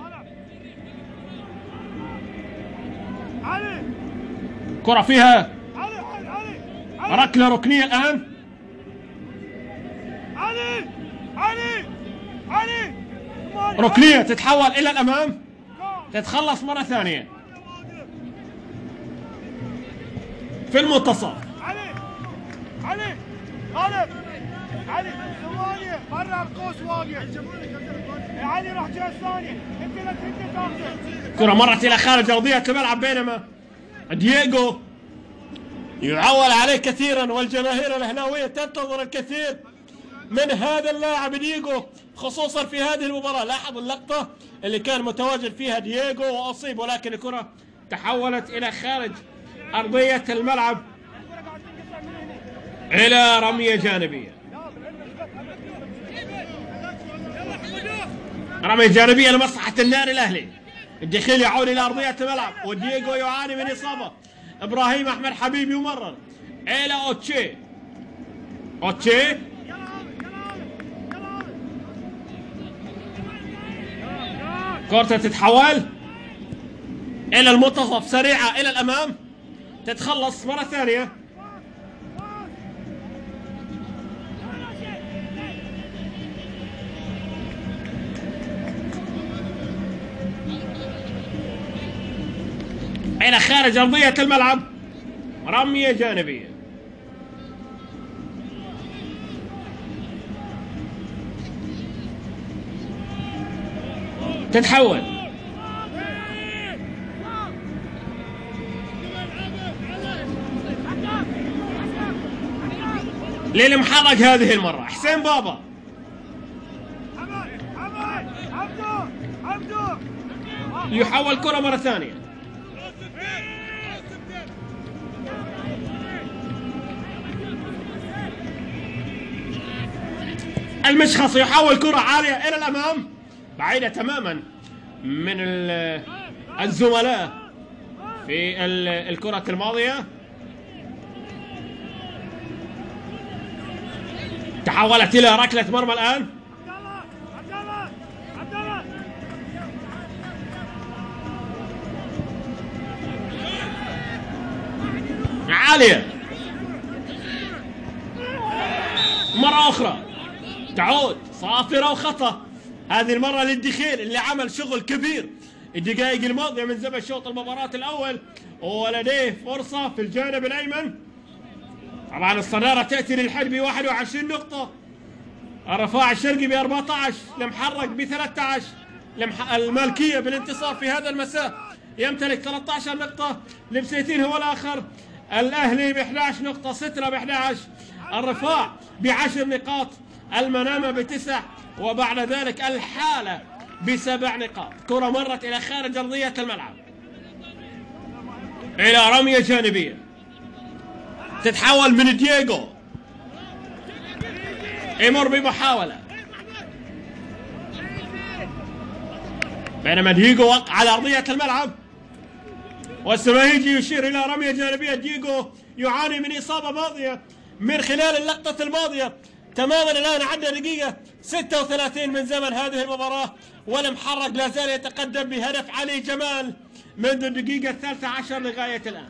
كرة فيها ركلة ركنية الآن. ركنية تتحول إلى الأمام، تتخلص مرة ثانية في المنتصف. علي ثواني برا القوس واقف. علي راح جهه الثانيه، انت لا تاخذه. كرة مرت إلى خارج أرضية الملعب بينما دييغو يعول عليه كثيرا والجماهير الأهلاوية تنتظر الكثير من هذا اللاعب دييغو خصوصا في هذه المباراة. لاحظ اللقطة اللي كان متواجد فيها دييغو وأصيب، ولكن الكرة تحولت إلى خارج أرضية الملعب إلى رمية جانبية. رمية جانبية لمصلحة النادي الأهلي. الدخيل يعود إلى أرضية الملعب ودييغو يعاني من إصابة. إبراهيم أحمد حبيب يمرر إلى أوتشي. أوتشي كرة تتحول إلى المنتصف سريعة إلى الأمام، تتخلص مرة ثانية. إلى خارج أرضية الملعب، رمية جانبية. تتحول للمحرك هذه المرة حسين بابا. يحول كرة مرة ثانية. المشخص يحول كرة عالية إلى الأمام بعيدة تماما من الزملاء في الكرة الماضية. تحولت إلى ركلة مرمى الآن. عالية مرة أخرى تعود صافرة وخطأ، هذه المرة للدخيل اللي عمل شغل كبير الدقائق الماضية من زمن شوط المباراة الأول، ولديه فرصة في الجانب الأيمن. طبعا الصدارة تأتي للحد ب 21 نقطة، الرفاع الشرقي ب 14، المحرق ب 13، المالكية بالانتصار في هذا المساء يمتلك 13 نقطة، البسيتين هو الآخر، الأهلي ب 11 نقطة، سترة ب 11، الرفاع ب 10 نقاط، المنامة ب9، وبعد ذلك الحالة ب7 نقاط. كرة مرت إلى خارج أرضية الملعب إلى رمية جانبية، تتحول من دييغو، يمر بمحاولة بينما دييغو وقع على أرضية الملعب والسماهيجي يشير إلى رمية جانبية. دييغو يعاني من إصابة ماضية من خلال اللقطة الماضية تماما. الآن عدى دقيقة 36 من زمن هذه المباراة والمحرق لا زال يتقدم بهدف علي جمال منذ الدقيقة 13 لغاية الآن.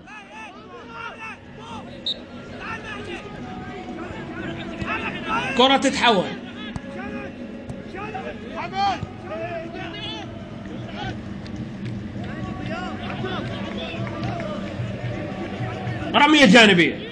كرة تتحول رمية جانبية،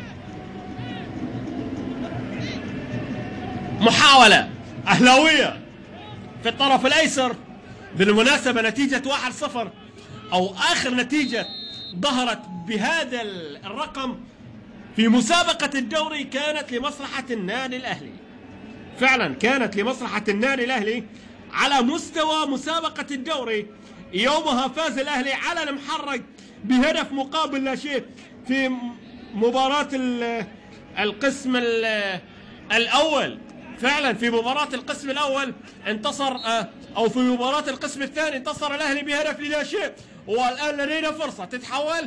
محاولة أهلاوية في الطرف الأيسر. بالمناسبة نتيجة 1-0 أو آخر نتيجة ظهرت بهذا الرقم في مسابقة الدوري كانت لمصلحة النادي الأهلي، فعلا كانت لمصلحة النادي الأهلي على مستوى مسابقة الدوري. يومها فاز الأهلي على المحرق بهدف مقابل لا شيء في مباراة القسم الأول. فعلا في مباراة القسم الأول انتصر، أو في مباراة القسم الثاني انتصر الأهلي بهدف لا شيء، والآن لدينا فرصة تتحول.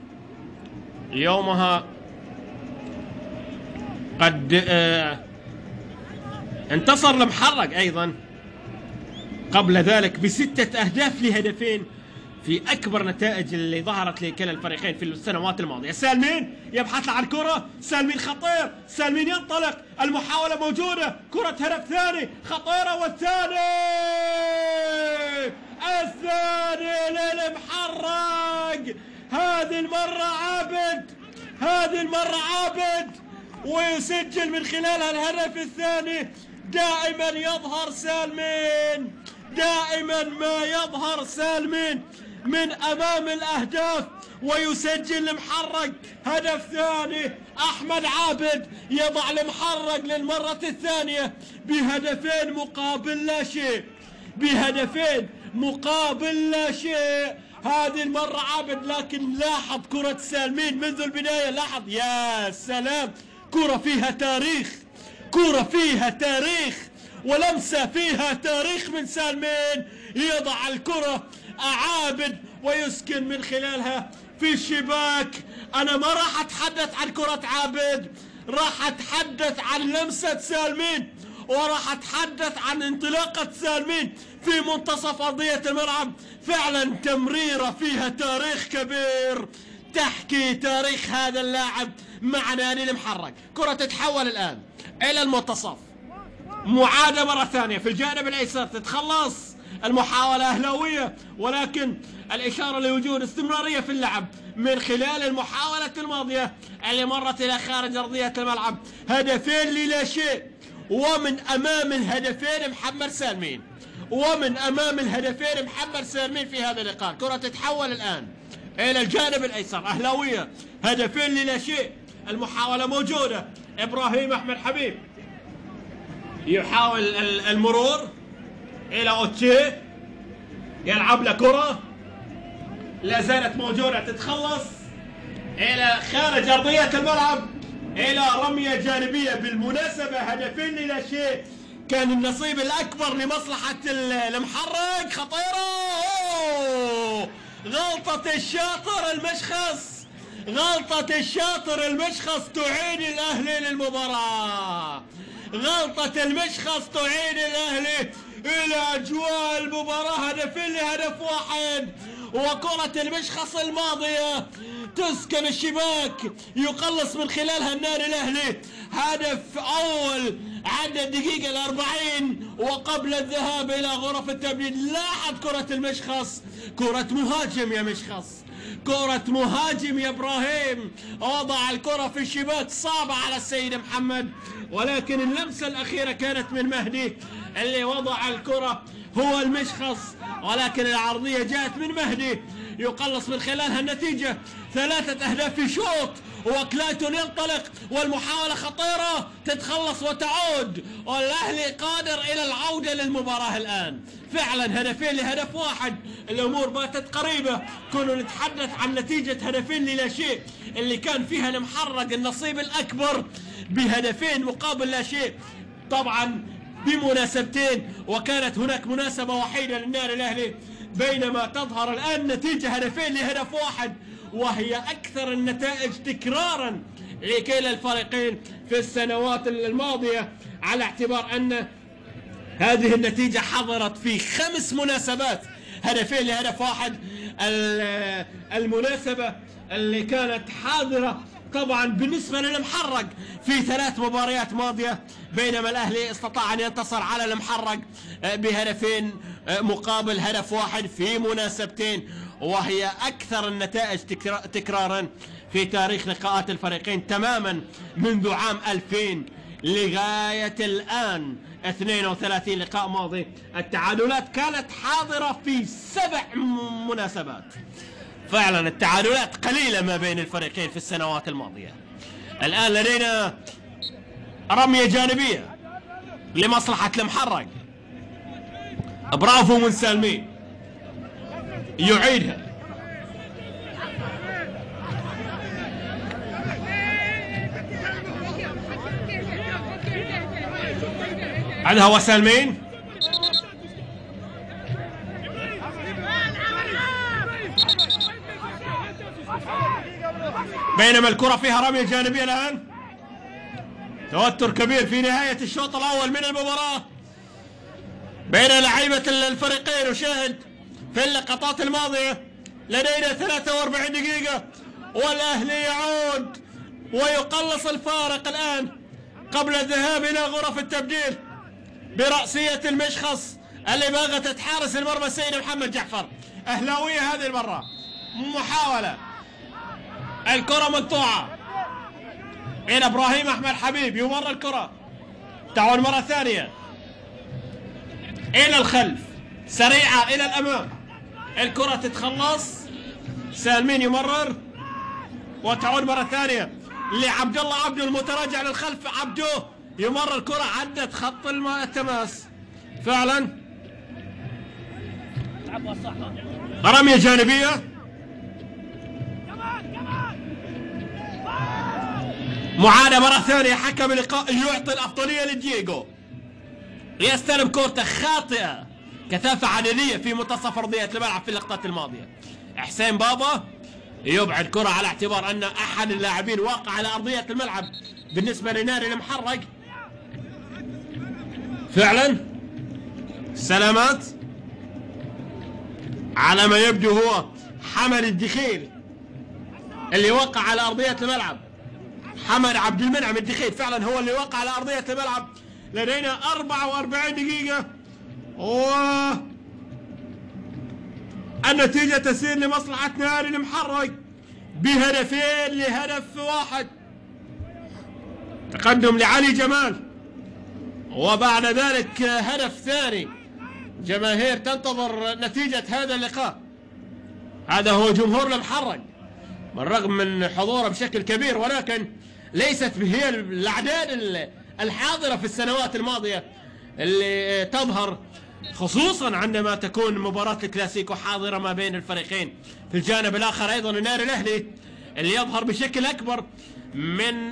يومها قد انتصر المحرق أيضا قبل ذلك ب6 أهداف لهدفين في أكبر نتائج اللي ظهرت لكلا الفريقين في السنوات الماضية. سالمين يبحث عن كرة، سالمين خطير، سالمين ينطلق، المحاولة موجودة، كرة هدف ثاني خطيرة، والثاني للمحرق. هذه المرة عابد ويسجل من خلالها الهدف الثاني. دائما يظهر سالمين، دائما ما يظهر سالمين من أمام الأهداف ويسجل المحرق هدف ثاني. أحمد عابد يضع المحرق للمرة الثانية بهدفين مقابل لا شيء، بهدفين مقابل لا شيء. هذه المرة عابد، لكن لاحظ كرة سالمين منذ البداية، لاحظ يا سلام، كرة فيها تاريخ، كرة فيها تاريخ ولمسة فيها تاريخ من سالمين. يضع الكرة عابد ويسكن من خلالها في الشباك. أنا ما راح أتحدث عن كرة عابد، راح أتحدث عن لمسة سالمين، وراح أتحدث عن انطلاقة سالمين في منتصف أرضية الملعب. فعلا تمريرة فيها تاريخ كبير تحكي تاريخ هذا اللاعب مع نادي المحرق. كرة تتحول الآن إلى المنتصف، معادة مرة ثانية في الجانب الأيسر، تتخلص المحاولة أهلاوية، ولكن الإشارة لوجود استمرارية في اللعب من خلال المحاولة الماضية اللي مرت إلى خارج أرضية الملعب. هدفين للا شيء، ومن أمام الهدفين محمد سالمين، ومن أمام الهدفين محمد سالمين في هذا اللقاء. كرة تتحول الآن إلى الجانب الأيسر، أهلاوية، هدفين للا شيء، المحاولة موجودة. إبراهيم أحمد حبيب يحاول المرور إلى أوتشي، يلعب له كرة لا زالت موجودة، تتخلص إلى خارج أرضية الملعب إلى رمية جانبية. بالمناسبة هدفين لا شيء، كان النصيب الأكبر لمصلحة المحرق. خطيرة، غلطة الشاطر المشخص، غلطة الشاطر المشخص تعيد الأهلي للمباراة. غلطة المشخص تعيد الأهلي إلى أجواء المباراة. هدفين لهدف واحد، وكرة المشخص الماضية تسكن الشباك، يقلص من خلالها النادي الأهلي هدف أول عند الدقيقة 40 وقبل الذهاب إلى غرف التبديل. لاحظ كرة المشخص، كرة مهاجم يا مشخص، كرة مهاجم يا إبراهيم، وضع الكرة في الشباك، صعبة على السيد محمد، ولكن اللمسة الأخيرة كانت من مهدي. اللي وضع الكرة هو المشخص، ولكن العرضية جاءت من مهدي، يقلص من خلالها النتيجة 3 أهداف في شوط. وكلايتون ينطلق والمحاولة خطيرة، تتخلص وتعود، والأهلي قادر إلى العودة للمباراة الآن. فعلا هدفين لهدف واحد، الأمور باتت قريبة. كنا نتحدث عن نتيجة هدفين للا شيء اللي كان فيها المحرق النصيب الأكبر بهدفين مقابل لا شيء، طبعا بمناسبتين، وكانت هناك مناسبة وحيدة للنادي الأهلي، بينما تظهر الآن نتيجة هدفين لهدف واحد، وهي أكثر النتائج تكرارا لكلا الفريقين في السنوات الماضية، على اعتبار أن هذه النتيجة حضرت في 5 مناسبات هدفين لهدف واحد. المناسبة اللي كانت حاضرة طبعا بالنسبة للمحرق في 3 مباريات ماضية، بينما الأهلي استطاع أن ينتصر على المحرق بهدفين مقابل هدف واحد في مناسبتين، وهي أكثر النتائج تكرارا في تاريخ لقاءات الفريقين تماما منذ عام 2000 لغاية الآن. 32 لقاء ماضي، التعادلات كانت حاضرة في 7 مناسبات. فعلا التعادلات قليلة ما بين الفريقين في السنوات الماضية. الآن لدينا رمية جانبية لمصلحة المحرق، برافو من سالمين، يعيدها. عندها وسالمين، بينما الكرة فيها رمية جانبية الآن. توتر كبير في نهاية الشوط الأول من المباراة بين لعيبة الفريقين. وشاهد في اللقطات الماضية لدينا 43 دقيقة والأهلي يعود ويقلص الفارق الآن قبل الذهاب إلى غرف التبديل برأسية المشخص اللي باغتت حارس المرمى السيد محمد جعفر. أهلاوية هذه المرة. محاولة، الكرة مقطوعة إلى إبراهيم أحمد حبيب، يمر الكرة، تعود مرة ثانية إلى الخلف، سريعة إلى الأمام، الكرة تتخلص، سالمين يمرر وتعود مرة ثانية لعبد الله عبده المتراجع للخلف. عبده يمر الكرة، عدت خط التماس فعلا. رمية جانبية، معادة مرة ثانية. حكم اللقاء يعطي الأفضلية لدييغو، يستلم كورته خاطئة، كثافة عددية في منتصف أرضية الملعب في اللقطات الماضية. حسين بابا يبعد كرة على اعتبار أن أحد اللاعبين واقع على أرضية الملعب بالنسبة لناري المحرق. فعلا سلامات على ما يبدو هو حمد الدخيل اللي وقع على أرضية الملعب. حمد عبد المنعم الدخيل فعلا هو اللي وقع على أرضية الملعب. لدينا 44 دقيقة النتيجة تسير لمصلحة ناري المحرق بهدفين لهدف واحد. تقدم لعلي جمال وبعد ذلك هدف ثاني. جماهير تنتظر نتيجة هذا اللقاء. هذا هو جمهور المحرق بالرغم من حضوره بشكل كبير، ولكن ليست هي الأعداد الحاضرة في السنوات الماضية اللي تظهر، خصوصا عندما تكون مباراة الكلاسيكو حاضرة ما بين الفريقين. في الجانب الآخر أيضا النادي الأهلي اللي يظهر بشكل أكبر من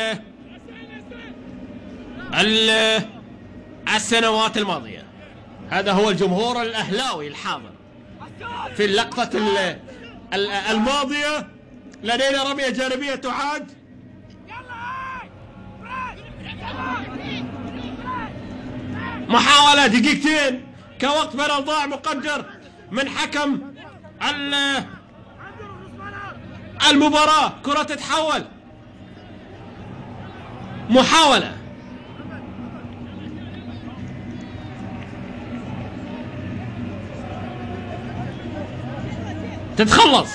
السنوات الماضية. هذا هو الجمهور الأهلاوي الحاضر في اللقطة الماضية. لدينا رمية جانبية تعاد، محاولة دقيقتين كوقت بدل ضاع مقدر من حكم المباراة. كرة تتحول، محاولة تتخلص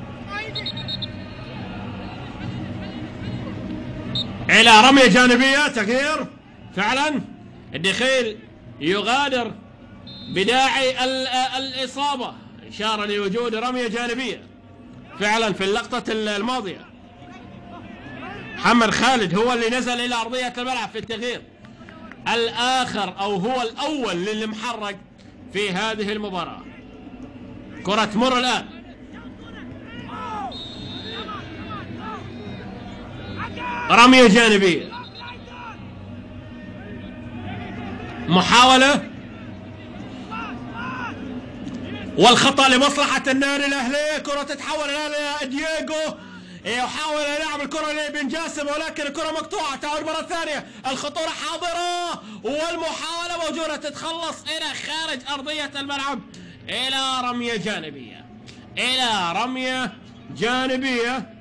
إلى رمية جانبية. تغيير فعلا، الدخيل يغادر بداعي الإصابة، إشارة لوجود رمية جانبية فعلا في اللقطة الماضية. محمد خالد هو اللي نزل إلى أرضية الملعب في التغيير الآخر أو هو الأول للمحرق في هذه المباراة. كرة تمر الآن، رمية جانبية، محاولة والخطأ لمصلحة النادي الأهلي. كرة تتحول إلى دييغو، يحاول أن يلعب الكرة لبن جاسم ولكن الكرة مقطوعة. تعود مرة ثانية، الخطورة حاضرة والمحاولة موجودة، تتخلص إلى خارج أرضية الملعب إلى رمية جانبية، إلى رمية جانبية.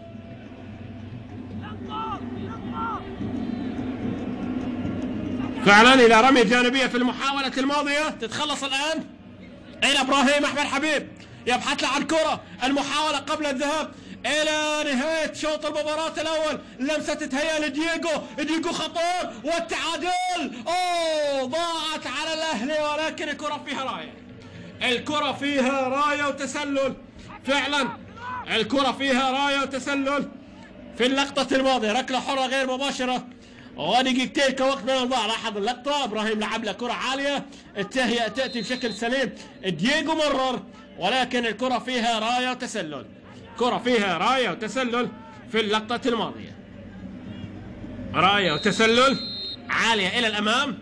فعلا إلى رمية جانبية في المحاولة الماضية. تتخلص الآن إلى إبراهيم أحمد حبيب، يبحث له عن كرة. المحاولة قبل الذهاب إلى نهاية شوط المباراة الأول، لمسة تهيأ لدييغو خطير والتعادل. ضاعت على الأهلي ولكن الكرة فيها راية، الكرة فيها راية وتسلل. فعلا الكرة فيها راية وتسلل في اللقطة الماضية. ركلة حرة غير مباشرة ودقيقتين كوقت من الضاع. لاحظ اللقطة، ابراهيم لعب له كرة عالية، التهيئة تأتي بشكل سليم، دييغو مرر، ولكن الكرة فيها راية وتسلل. كرة فيها راية وتسلل في اللقطة الماضية. راية وتسلل عالية إلى الأمام،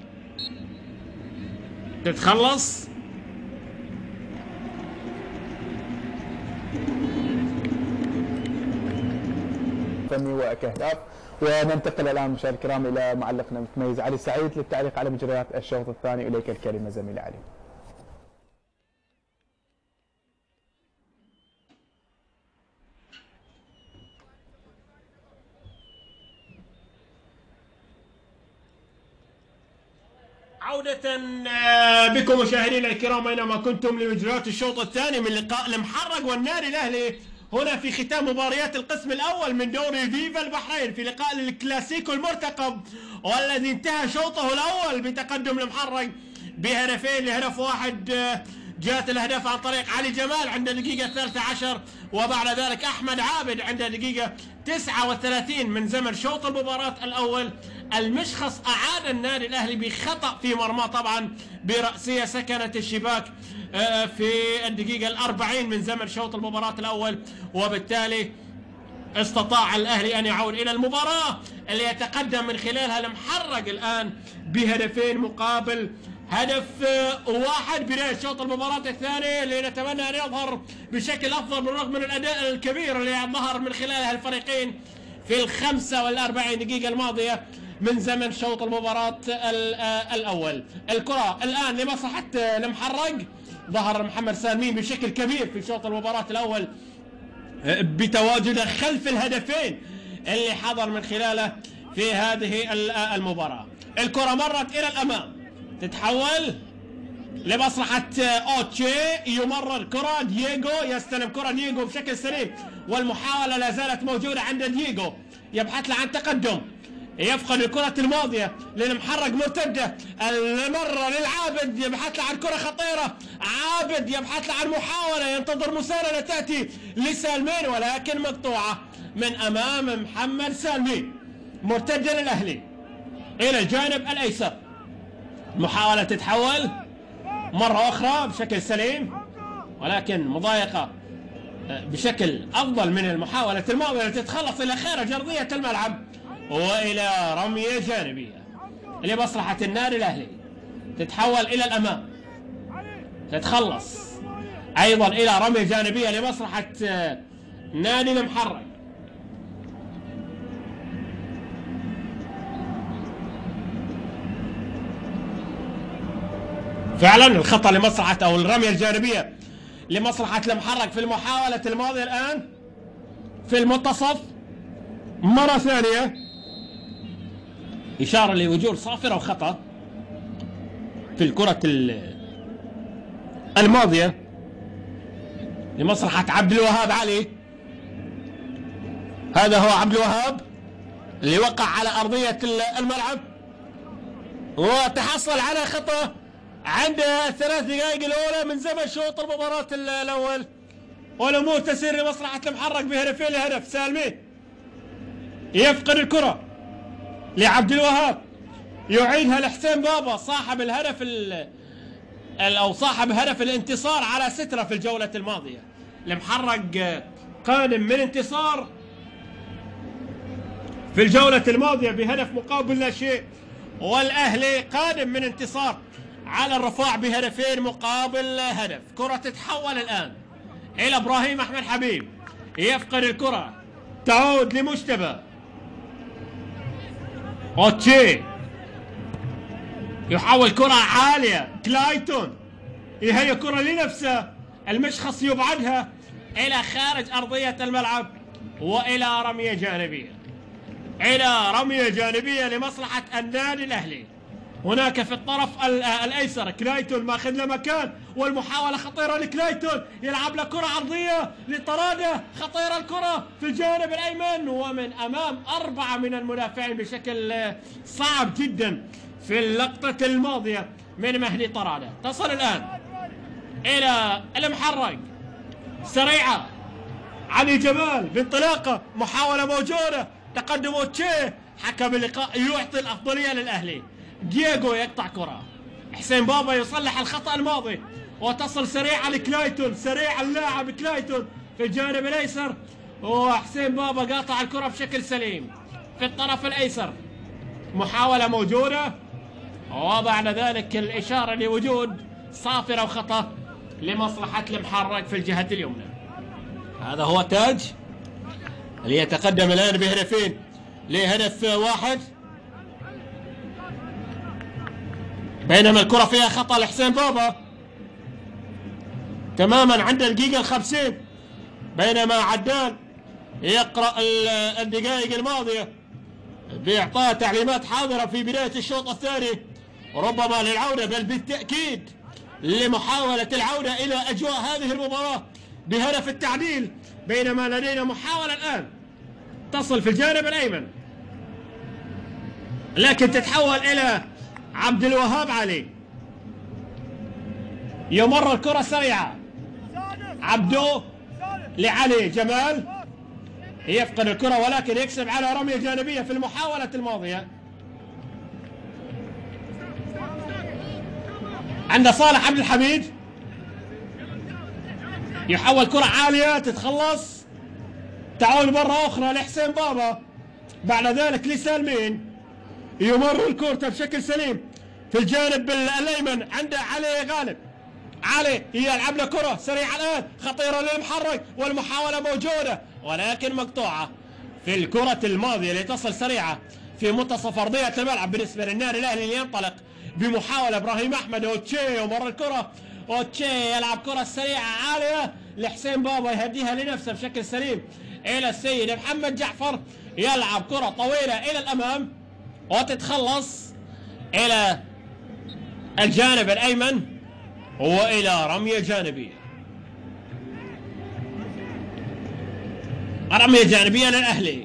تتخلص. فني وكأهداف. وننتقل الان مشاهدينا الكرام الى معلقنا المتميز علي سعيد للتعليق على مجريات الشوط الثاني. اليك الكلمه زميلي علي. عودة بكم مشاهدينا الكرام اينما كنتم لمجريات الشوط الثاني من لقاء المحرق والنادي الاهلي هنا في ختام مباريات القسم الاول من دوري فيفا البحرين في لقاء الكلاسيكو المرتقب، والذي انتهى شوطه الاول بتقدم المحرق بهدفين لهدف واحد. جاءت الاهداف عن طريق علي جمال عند الدقيقة 13، وبعد ذلك احمد عابد عند الدقيقة 39 من زمن شوط المباراة الاول. المشخص اعاد النادي الاهلي بخطأ في مرماه طبعا برأسية سكنت الشباك في الدقيقة 40 من زمن شوط المباراة الاول، وبالتالي استطاع الاهلي ان يعود الى المباراة اللي يتقدم من خلالها المحرق الان بهدفين مقابل هدف واحد. بداية شوط المباراة الثاني اللي نتمنى ان يظهر بشكل افضل بالرغم من الاداء الكبير اللي ظهر من خلالها الفريقين في 45 دقيقة الماضية من زمن شوط المباراة الاول. الكرة الان لمصلحة المحرق، ظهر محمد سالمين بشكل كبير في شوط المباراة الاول بتواجده خلف الهدفين اللي حضر من خلاله في هذه المباراة. الكرة مرت الى الامام، تتحول لمصلحة اوتشي، يمرر كرة دييغو، يستلم كرة دييغو بشكل سليم، والمحاولة لا زالت موجودة عند دييغو، يبحث له عن تقدم، يفقد الكرة الماضية للمحرق مرتدة، المرة للعابد يبحث له عن كرة خطيرة، عابد يبحث له عن محاولة، ينتظر مساندة تأتي لسالمين ولكن مقطوعة من أمام محمد سالمين. مرتدة للأهلي إلى الجانب الأيسر، محاولة تتحول مرة أخرى بشكل سليم ولكن مضايقة بشكل أفضل من المحاولة الماضية التي تتخلص إلى خارج أرضية الملعب وإلى رمية جانبية لمصلحة النادي الأهلي. تتحول إلى الأمام، تتخلص أيضا إلى رمية جانبية لمصلحة نادي المحرق. فعلا الخطأ لمصلحة أو الرمية الجانبية لمصلحة المحرق في المحاولة الماضية الآن في المنتصف مرة ثانية، إشارة لوجود صافرة وخطأ في الكرة الماضية لمصلحة عبد الوهاب علي. هذا هو عبد الوهاب اللي وقع على أرضية الملعب وتحصل على خطأ عند 3 دقائق الأولى من زمن شوط المباراة الأول، والأمور تسير لمصلحة المحرق بهدفين لهدف. سالمين يفقد الكرة لعبد الوهاب، يعيدها لحسين بابا صاحب الهدف أو صاحب هدف الانتصار على سترة في الجولة الماضية. المحرق قادم من انتصار في الجولة الماضية بهدف مقابل لا شيء، والأهلي قادم من انتصار على الرفاع بهدفين مقابل هدف. كرة تتحول الآن إلى إبراهيم أحمد حبيب، يفقد الكرة، تعود لمجتبى اوتشي، يحول كرة عالية، كلايتون يهيئ كرة لنفسه، المشخص يبعدها إلى خارج أرضية الملعب وإلى رمية جانبية، إلى رمية جانبية لمصلحة النادي الأهلي. هناك في الطرف الايسر كلايتون ماخذ له مكان، والمحاوله خطيره لكلايتون، يلعب له كره عرضيه لطراده، خطيره الكره في الجانب الايمن ومن امام 4 من المدافعين بشكل صعب جدا في اللقطه الماضيه من مهدي طراده. تصل الان الى المحرق سريعه، علي جمال بانطلاقه، محاوله موجوده، تقدم اوتشيه، حكم اللقاء يعطي الأفضلية للأهلي. دييغو يقطع كرة، حسين بابا يصلح الخطأ الماضي وتصل سريعة لكلايتون، سريع اللاعب كلايتون في الجانب الأيسر، وحسين بابا قاطع الكرة بشكل سليم في الطرف الأيسر. محاولة موجودة وبعد ذلك الإشارة لوجود صافرة وخطأ لمصلحة المحرق في الجهة اليمنى. هذا هو تاج اللي يتقدم الآن بهدفين لهدف واحد، بينما الكرة فيها خطأ لحسين بابا تماما عند الدقيقة 50، بينما عدان يقرأ الدقائق الماضية بإعطاء تعليمات حاضرة في بداية الشوط الثاني ربما للعودة، بل بالتأكيد لمحاولة العودة إلى أجواء هذه المباراة بهدف التعديل. بينما لدينا محاولة الآن تصل في الجانب الأيمن لكن تتحول إلى عبد الوهاب علي، يمر الكرة سريعة عبدو لعلي جمال، يفقد الكرة ولكن يكسب على رمية جانبية في المحاولة الماضية. عند صالح عبد الحميد يحول كرة عالية تتخلص، تعود مرة أخرى لحسين بابا، بعد ذلك لسالمين، يمر الكرة بشكل سليم في الجانب الأيمن عند علي غالب. علي يلعب له كرة سريعة الآن خطيرة للمحرك، والمحاولة موجودة ولكن مقطوعة في الكرة الماضية اللي تصل سريعة في منتصف أرضية الملعب بالنسبة للنادي الأهلي اللي ينطلق بمحاولة إبراهيم أحمد. أوتشي ومر الكرة، أوتشي يلعب كرة سريعة عالية لحسين بابا يهديها لنفسه بشكل سليم إلى السيد محمد جعفر، يلعب كرة طويلة إلى الأمام وتتخلص إلى الجانب الأيمن وإلى رمية جانبية. رمية جانبية للأهلي.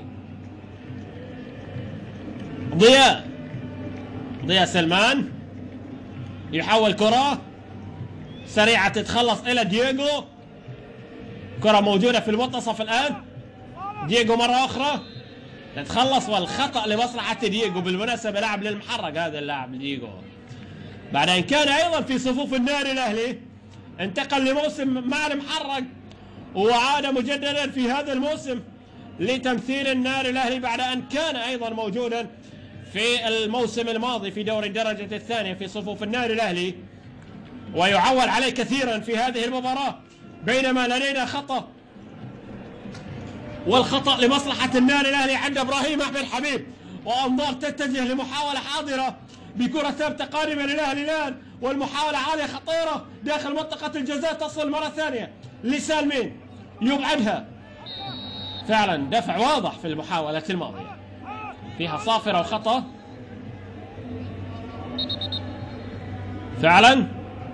ضياء سلمان يحول كرة سريعة تتخلص إلى دييغو، كرة موجودة في المنتصف الآن، دييغو مرة أخرى تتخلص والخطأ لمصلحة دييغو. بالمناسبة لاعب للمحرق هذا اللاعب دييغو، بعد أن كان أيضا في صفوف النادي الأهلي انتقل لموسم مع المحرق وعاد مجددا في هذا الموسم لتمثيل النادي الأهلي بعد أن كان أيضا موجودا في الموسم الماضي في دوري الدرجة الثانية في صفوف النادي الأهلي، ويعول عليه كثيرا في هذه المباراة. بينما لدينا خطأ، والخطأ لمصلحة النادي الأهلي عند إبراهيم أحمد حبيب، وأنظار تتجه لمحاولة حاضرة بكرة ثابتة قادمة للأهلي الآن، والمحاولة عالية خطيرة داخل منطقة الجزاء، تصل مرة ثانية لسالمين يبعدها. فعلا دفع واضح في المحاولة الماضية، فيها صافرة وخطأ فعلا.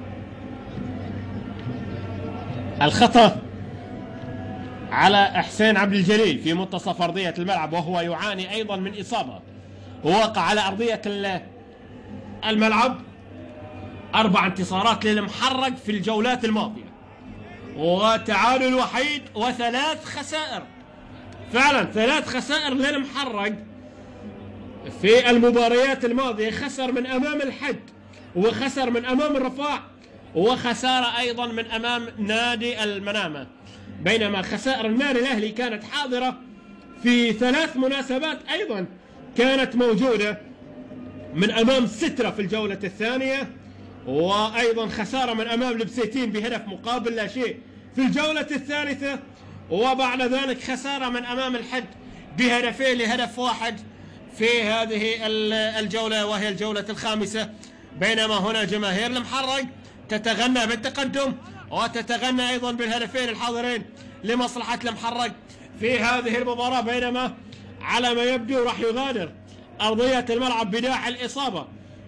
الخطأ على حسين عبد الجليل في منتصف أرضية الملعب، وهو يعاني أيضا من إصابة، ووقع على أرضية الملعب. 4 انتصارات للمحرق في الجولات الماضية، وتعادل وحيد و3 خسائر. فعلا 3 خسائر للمحرق في المباريات الماضية، خسر من أمام الحد، وخسر من أمام الرفاع، وخسارة أيضا من أمام نادي المنامة. بينما خسائر النادي الأهلي كانت حاضرة في 3 مناسبات أيضا كانت موجودة، من أمام سترة في الجولة الثانية، وأيضا خسارة من أمام لبسيتين بهدف مقابل لا شيء في الجولة الثالثة، وبعد ذلك خسارة من أمام الحد بهدفين لهدف واحد في هذه الجولة وهي الجولة الخامسة. بينما هنا جماهير المحرق تتغنى بالتقدم وتتغنى أيضا بالهدفين الحاضرين لمصلحة المحرق في هذه المباراة. بينما على ما يبدو راح يغادر أرضية الملعب بداعي الإصابة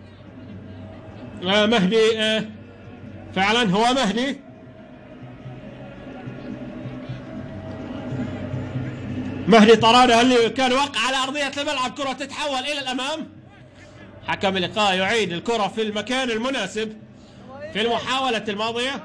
مهدي، فعلا هو مهدي طرادة اللي كان وقع على أرضية الملعب. كرة تتحول إلى الأمام، حكم اللقاء يعيد الكرة في المكان المناسب في المحاولة الماضية.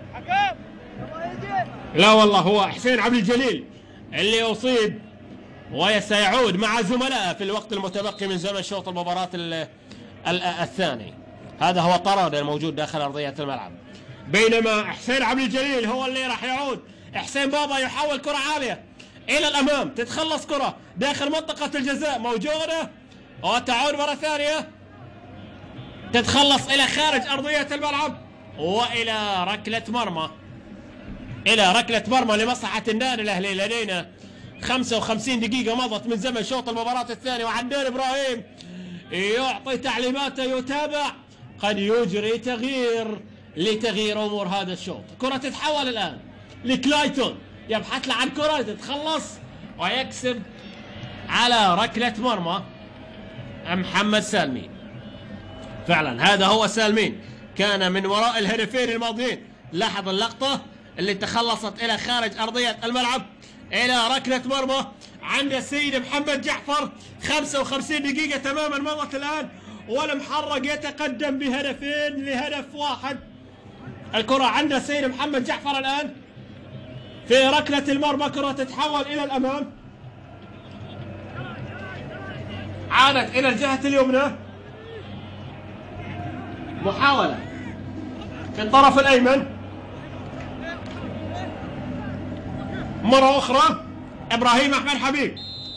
لا والله هو حسين عبد الجليل اللي أصيب وسيعود مع زملائه في الوقت المتبقي من زمن شوط المباراة الثاني. هذا هو قرار الموجود داخل أرضية الملعب. بينما حسين عبد الجليل هو اللي راح يعود. حسين بابا يحول كرة عالية إلى الأمام، تتخلص كرة داخل منطقة الجزاء موجودة وتعود مرة ثانية، تتخلص إلى خارج أرضية الملعب وإلى ركلة مرمى، إلى ركلة مرمى لمصلحة النادي الأهلي. لدينا 55 دقيقة مضت من زمن شوط المباراة الثاني، وعدنان إبراهيم يعطي تعليماته، يتابع، قد يجري تغيير لتغيير أمور هذا الشوط. كرة تتحول الآن لكلايتون، يبحث عن كرة تتخلص ويكسب على ركلة مرمى محمد سالمين. فعلا هذا هو سالمين، كان من وراء الهدفين الماضيين. لاحظ اللقطة اللي تخلصت إلى خارج أرضية الملعب إلى ركلة مرمى عند السيد محمد جعفر. 55 دقيقة تماما مضت الآن، والمحرق يتقدم بهدفين لهدف واحد. الكرة عند السيد محمد جعفر الآن في ركلة المرمى، كرة تتحول إلى الأمام، عادت إلى الجهة اليمنى، محاولة في الطرف الأيمن مرة أخرى. إبراهيم أحمد حبيب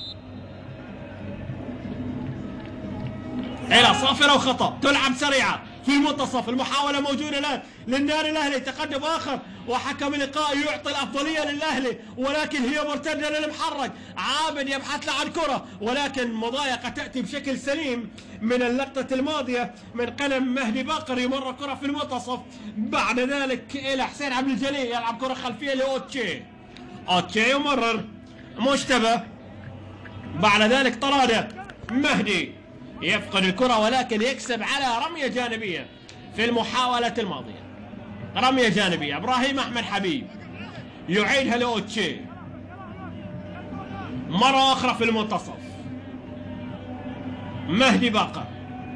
إلى صافرة وخطأ، تلعب سريعة في المنتصف. المحاولة موجودة الآن للنادي الأهلي، تقدم آخر، وحكم اللقاء يعطي الأفضلية للأهلي، ولكن هي مرتدة للمحرق. عابد يبحث عن كرة، ولكن مضايقة تأتي بشكل سليم من اللقطة الماضية من قلم مهدي باقر. يمر كرة في المنتصف، بعد ذلك إلى حسين عبد الجليل، يلعب كرة خلفية لأوتشي. أوتشي يمرر مشتبه، بعد ذلك طرادة مهدي يفقد الكرة، ولكن يكسب على رمية جانبية في المحاولة الماضية. رمية جانبية، إبراهيم أحمد حبيب يعيدها لأوتشي مرة أخرى في المنتصف. مهدي باقر،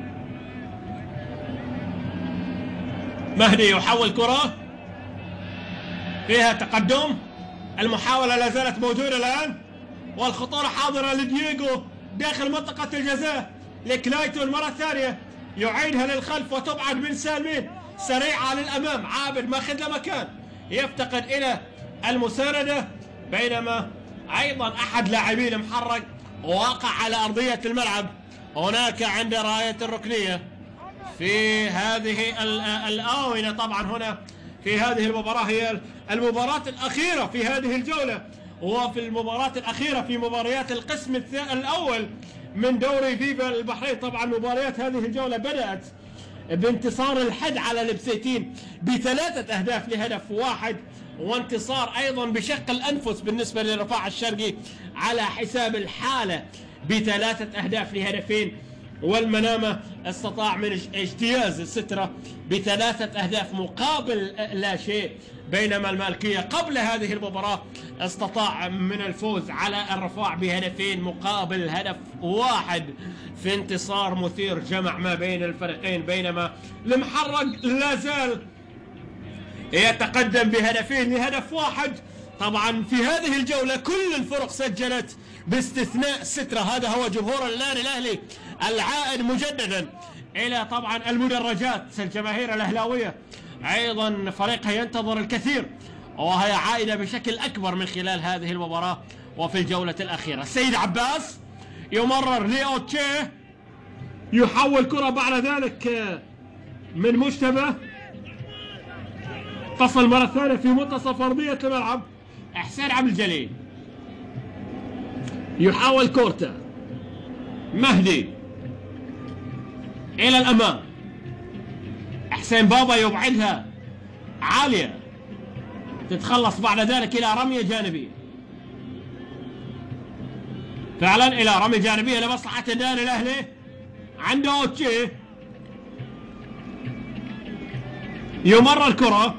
مهدي يحول كرة فيها تقدم. المحاولة لا زالت موجودة الآن، والخطورة حاضرة لدييغو داخل منطقة الجزاء. لكلايتون مرة ثانية يعيدها للخلف وتبعد من سالمين، سريعة للأمام. عابد ماخذ له مكان، يفتقد إلى المساندة، بينما أيضا أحد لاعبين محرق واقع على أرضية الملعب هناك عند راية الركنية في هذه الآونة. طبعا هنا في هذه المباراة هي المباراة الأخيرة في هذه الجولة، وفي المباراة الأخيرة في مباريات القسم الأول من دوري فيفا البحرين. طبعا مباريات هذه الجولة بدأت بانتصار الحد على البسيتين ب3 أهداف لهدف واحد، وانتصار أيضا بشق الأنفس بالنسبة لرفاع الشرقي على حساب الحالة ب3 أهداف لهدفين، والمنامة استطاع من اجتياز السترة ب3 أهداف مقابل لا شيء، بينما المالكية قبل هذه المباراة استطاع من الفوز على الرفاع بهدفين مقابل هدف واحد في انتصار مثير جمع ما بين الفريقين. بينما المحرق لا زال يتقدم بهدفين لهدف واحد. طبعا في هذه الجولة كل الفرق سجلت باستثناء السترة. هذا هو جمهور النادي الأهلي العائد مجددا إلى طبعا المدرجات. الجماهير الأهلاوية أيضا فريقها ينتظر الكثير، وهي عائدة بشكل أكبر من خلال هذه المباراة. وفي الجولة الأخيرة السيد عباس يمرر لأوتشي، يحول كرة بعد ذلك من مشتبه، تصل مرة ثانية في منتصف أرضية الملعب. حسين عبد الجليل يحاول كورتا، مهدي إلى الأمام، حسين بابا يبعدها عالية، تتخلص بعد ذلك إلى رمية جانبية. فعلا إلى رمية جانبية لمصلحة النادي الأهلي عند أوتشي. يمر الكرة،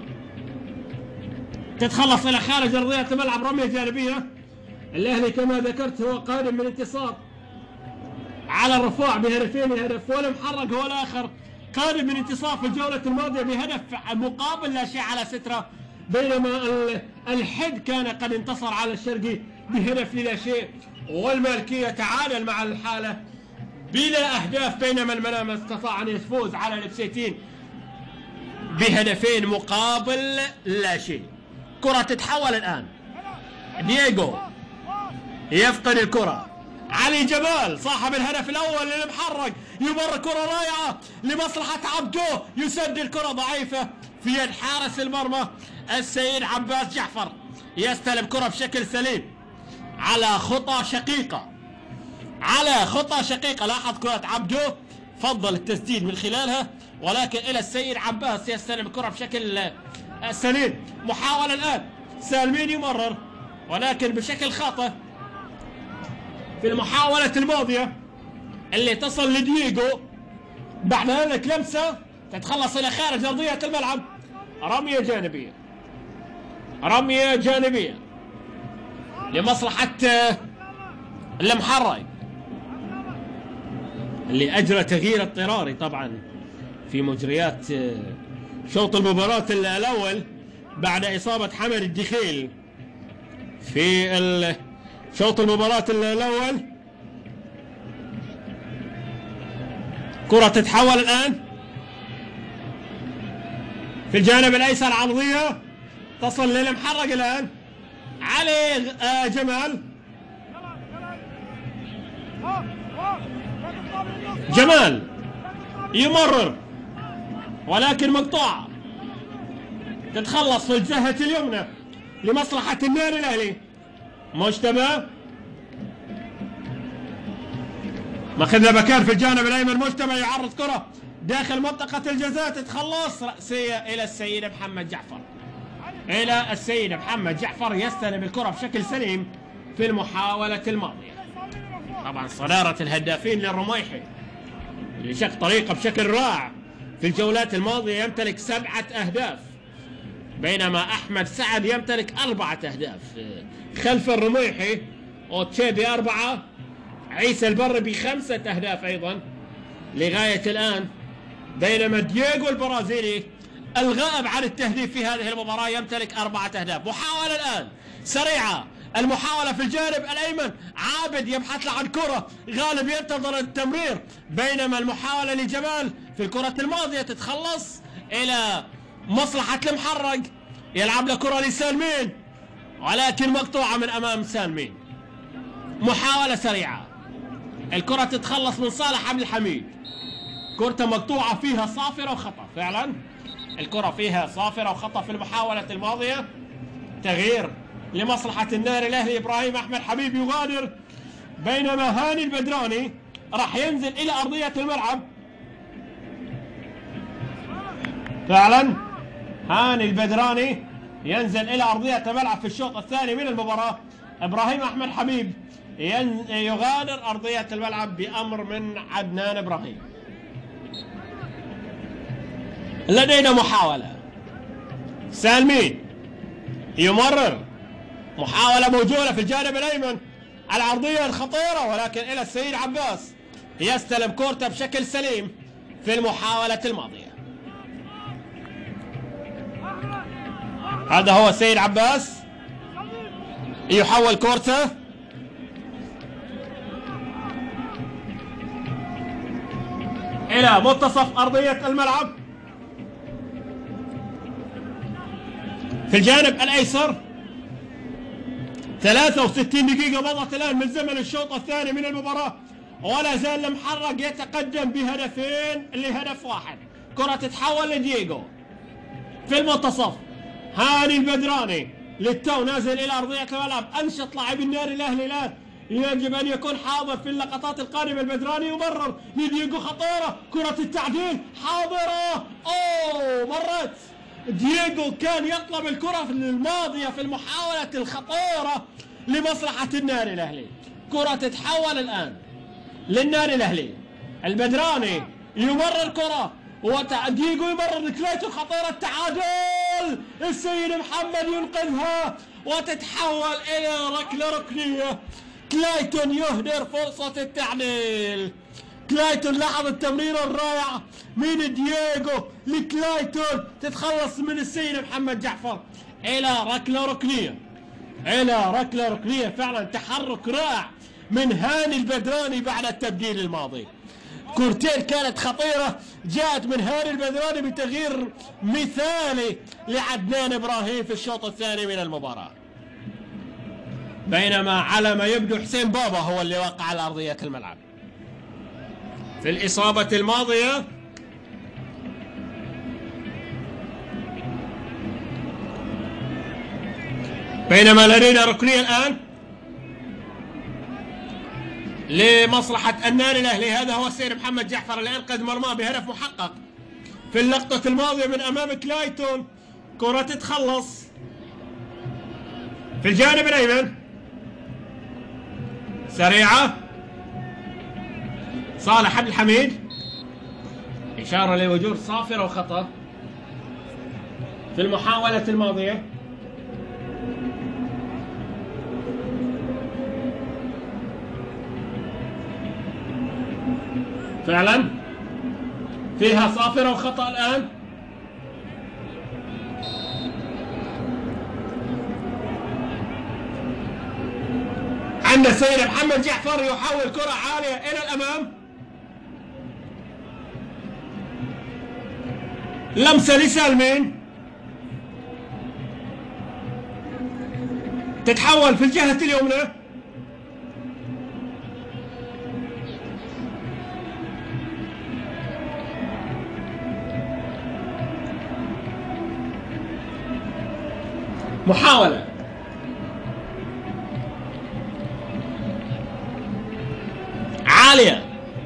تتخلص إلى خارج أرضية الملعب، رمية جانبية. الأهلي كما ذكرت هو قادم من انتصار على الرفاع بهدفين لهدف، والمحرق هو الآخر قادم من انتصار في الجولة الماضية بهدف مقابل لا شيء على سترة، بينما الحد كان قد انتصر على الشرقي بهدف لا شيء. والمالكية تعادل مع الحالة بلا أهداف، بينما المنامة استطاع أن يفوز على البسيتين بهدفين مقابل لا شيء. كرة تتحول الآن، دييغو يفقد الكرة، علي جمال صاحب الهدف الأول للمحرق يمر كرة رائعة لمصلحة عبدو، يسدد كرة ضعيفة في يد حارس المرمى السيد عباس جعفر، يستلم كرة بشكل سليم على خطى شقيقة، لاحظ كرة عبدو فضل التسديد من خلالها، ولكن إلى السيد عباس يستلم الكرة بشكل سليم. محاولة الآن، سالمين يمرر ولكن بشكل خاطئ في المحاولة الماضية اللي تصل لدييغو، بعد ذلك لمسة تتخلص إلى خارج أرضية الملعب، رمية جانبية لمصلحة المحرق اللي أجرى تغيير اضطراري طبعا في مجريات شوط المباراة الأول بعد إصابة حمد الدخيل في شوط المباراة الأول. كرة تتحول الآن في الجانب الأيسر، عرضية تصل للمحرق الآن، علي جمال يمرر ولكن مقطوعة، تتخلص في الجهة اليمنى لمصلحة النادي الأهلي. مجتمع ماخذ مكان في الجانب الأيمن، مجتمع يعرض كرة داخل منطقة الجزاء، تتخلص رأسية إلى السيد محمد جعفر، يستلم الكرة بشكل سليم في المحاولة الماضية. طبعا صدارة الهدافين للرميحي اللي شق طريقه بشكل رائع في الجولات الماضية، يمتلك 7 أهداف، بينما أحمد سعد يمتلك 4 أهداف. خلف الرميحي أوتشي ب4، عيسى البر ب5 أهداف أيضا لغاية الآن، بينما دييغو البرازيلي الغائب عن التهديف في هذه المباراة يمتلك 4 أهداف. محاولة الآن سريعة، المحاولة في الجانب الأيمن، عابد يبحث عن كرة، غالب ينتظر التمرير، بينما المحاولة لجمال في الكرة الماضية تتخلص إلى مصلحة المحرق، يلعب له كرة لسالمين ولكن مقطوعة من أمام سالمين. محاولة سريعة، الكرة تتخلص من صالح عبد الحميد، كرة مقطوعة فيها صافرة وخطأ، فعلا الكرة فيها صافرة وخطأ في المحاولة الماضية. تغيير لمصلحة النادي الأهلي، إبراهيم أحمد حبيب يغادر، بينما هاني البدراني راح ينزل إلى أرضية الملعب. فعلا هاني البدراني ينزل إلى أرضية الملعب في الشوط الثاني من المباراة. إبراهيم أحمد حبيب يغادر أرضية الملعب بأمر من عدنان إبراهيم. لدينا محاولة، سالمين يمرر، محاولة موجودة في الجانب الأيمن، العرضية الخطيرة ولكن إلى السيد عباس، يستلم كورته بشكل سليم في المحاولة الماضية. هذا هو السيد عباس، يحول كورته إلى منتصف أرضية الملعب في الجانب الأيسر. 63 دقيقة مضت الآن من زمن الشوط الثاني من المباراة، ولا زال المحرق يتقدم بهدفين لهدف واحد. كرة تتحول لدييغو في المنتصف، هاني البدراني للتو نازل إلى أرضية الملعب، أنشط لاعبي النادي الأهلي الآن، يجب أن يكون حاضر في اللقطات القادمة. البدراني يمرر لدييغو، خطيرة، كرة التعديل حاضرة، أوه مرت. دييغو كان يطلب الكرة في الماضية في المحاولة الخطيرة لمصلحة النادي الأهلي. كرة تتحول الآن للنادي الأهلي، البدراني يمرر كرة ودييغو يمرر كلايتون، خطيرة، التعادل، السيد محمد ينقذها وتتحول إلى ركلة ركنية. كلايتون يهدر فرصة التعديل. كلايتون لاحظ التمريرة الرائعة من دييغو لكلايتون، تتخلص من السيد محمد جعفر إلى ركلة ركنية، فعلا تحرك رائع من هاني البدراني بعد التبديل الماضي. كورتين كانت خطيرة جاءت من هاني البدراني بتغيير مثالي لعدنان إبراهيم في الشوط الثاني من المباراة، بينما على ما يبدو حسين بابا هو اللي وقع على أرضية الملعب في الإصابة الماضية. بينما لدينا ركنية الآن لمصلحة النادي الأهلي. هذا هو السيد محمد جعفر اللي أنقذ مرماه بهدف محقق في اللقطة الماضية من أمام كلايتون. كرة تتخلص في الجانب الأيمن، سريعة، صالح عبد الحميد، إشارة لوجود صافرة وخطأ في المحاولة الماضية. فعلا فيها صافرة وخطأ الآن. عند السيد محمد جعفر يحاول كرة عالية إلى الأمام، لمسة لسالمين تتحول في الجهة اليمنى، محاولة عالية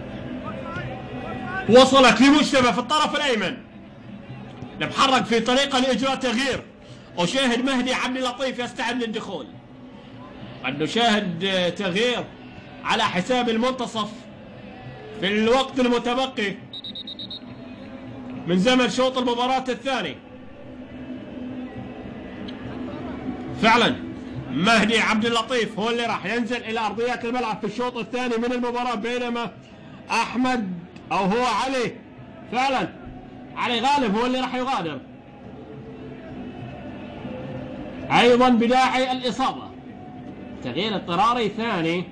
وصلت لمجتمع في الطرف الأيمن، نتحرك في طريقة لإجراء تغيير. أشاهد مهدي عبد اللطيف يستعد للدخول. قد نشاهد تغيير على حساب المنتصف في الوقت المتبقي من زمن شوط المباراة الثاني. فعلا مهدي عبد اللطيف هو اللي راح ينزل إلى أرضية الملعب في الشوط الثاني من المباراة، بينما أحمد أو هو علي، فعلا علي غالب هو اللي راح يغادر أيضا بداعي الإصابة. تغيير اضطراري ثاني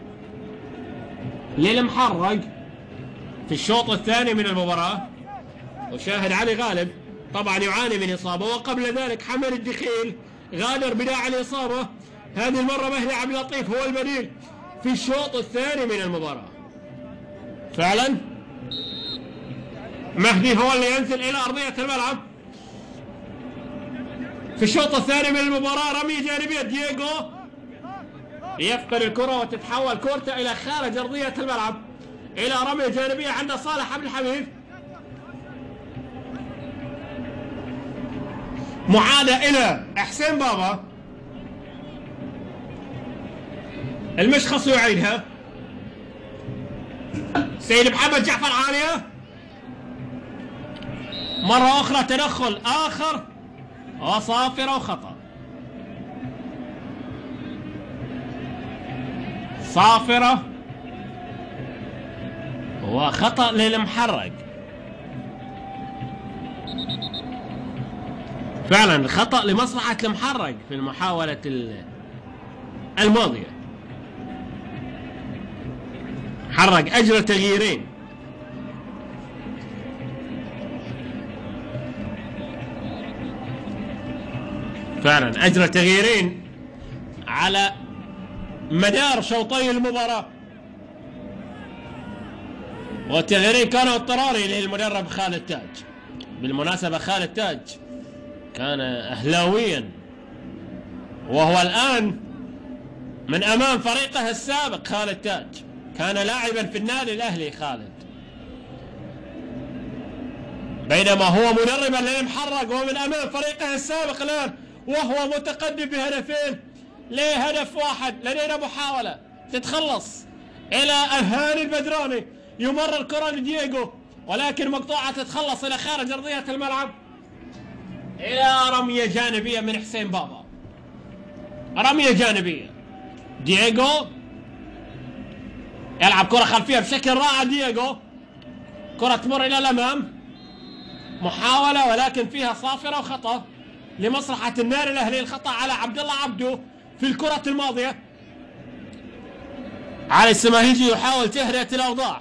للمحرق في الشوط الثاني من المباراة. وشاهد علي غالب طبعا يعاني من إصابة، وقبل ذلك حمد الدخيل غادر بداعي الإصابة. هذه المرة مهدي عبد اللطيف هو البديل في الشوط الثاني من المباراة. فعلا مهدي هو اللي ينزل إلى أرضية الملعب في الشوط الثاني من المباراة. رمية جانبية، دييغو يفقد الكرة وتتحول كورته إلى خارج أرضية الملعب إلى رمية جانبية عند صالح عبد الحميد. معادة إلى حسين بابا، المشخص يعيدها. سيد محمد جعفر عالية، مرة أخرى تدخل آخر وصافرة وخطأ. صافرة وخطأ للمحرق. فعلا خطأ لمصلحة المحرق في المحاولة الماضية. محرق أجرى تغييرين. فعلا أجرى تغييرين على مدار شوطي المباراة، والتغييرين كانوا اضطراري للمدرب خالد تاج. بالمناسبة خالد تاج كان أهلاويا، وهو الآن من أمام فريقه السابق. خالد تاج كان لاعبا في النادي الأهلي خالد، بينما هو مدربا للمحرق ومن أمام فريقه السابق الآن، وهو متقدم بهدفين لهدف واحد. لدينا محاولة تتخلص إلى هاني البدراني، يمرر كرة لدييغو ولكن مقطوعة تتخلص إلى خارج أرضية الملعب إلى رمية جانبية من حسين بابا. رمية جانبية، دييغو يلعب كرة خلفية بشكل رائع. دييغو كرة تمر إلى الأمام، محاولة ولكن فيها صافرة وخطأ لمصلحة النادي الأهلي. الخطأ على عبد الله عبده في الكرة الماضية. علي السماهيجي يحاول تهدئة الأوضاع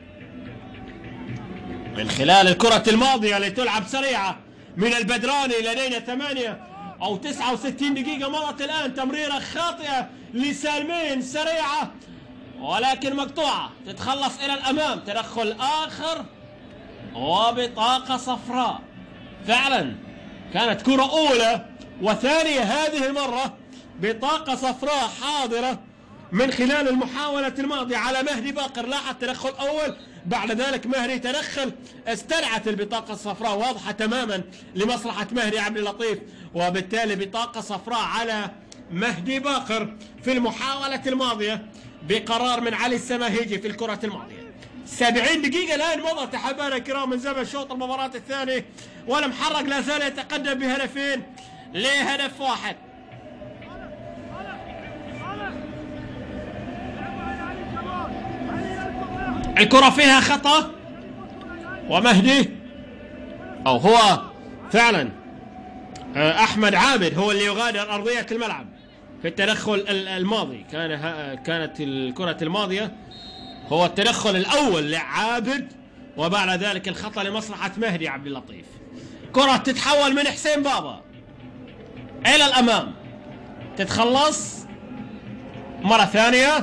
من خلال الكرة الماضية اللي تلعب سريعة من البدراني. لدينا 8 أو 69 دقيقة مضت الآن. تمريرة خاطئة لسالمين سريعة ولكن مقطوعة، تتخلص إلى الأمام. تدخل آخر وبطاقة صفراء. فعلا كانت كرة أولى وثانية هذه المرة بطاقة صفراء حاضرة من خلال المحاولة الماضية على مهدي باقر. لاحظ تدخل أول، بعد ذلك مهدي تدخل، استدعت البطاقة الصفراء واضحة تماما لمصلحة مهدي عبد اللطيف، وبالتالي بطاقة صفراء على مهدي باقر في المحاولة الماضية بقرار من علي السماهيجي في الكرة الماضية. 70 دقيقة الآن مضت أحبائنا الكرام من زمن شوط المباراة الثاني، والمحرق لا زال يتقدم بهدفين لهدف واحد. الكرة فيها خطأ ومهدي أو هو فعلا أحمد عابد هو اللي يغادر أرضية الملعب في التدخل الماضي. كانت الكرة الماضية هو التدخل الأول لعابد، وبعد ذلك الخطأ لمصلحة مهدي عبد اللطيف. كرة تتحول من حسين بابا إلى الأمام، تتخلص مرة ثانية.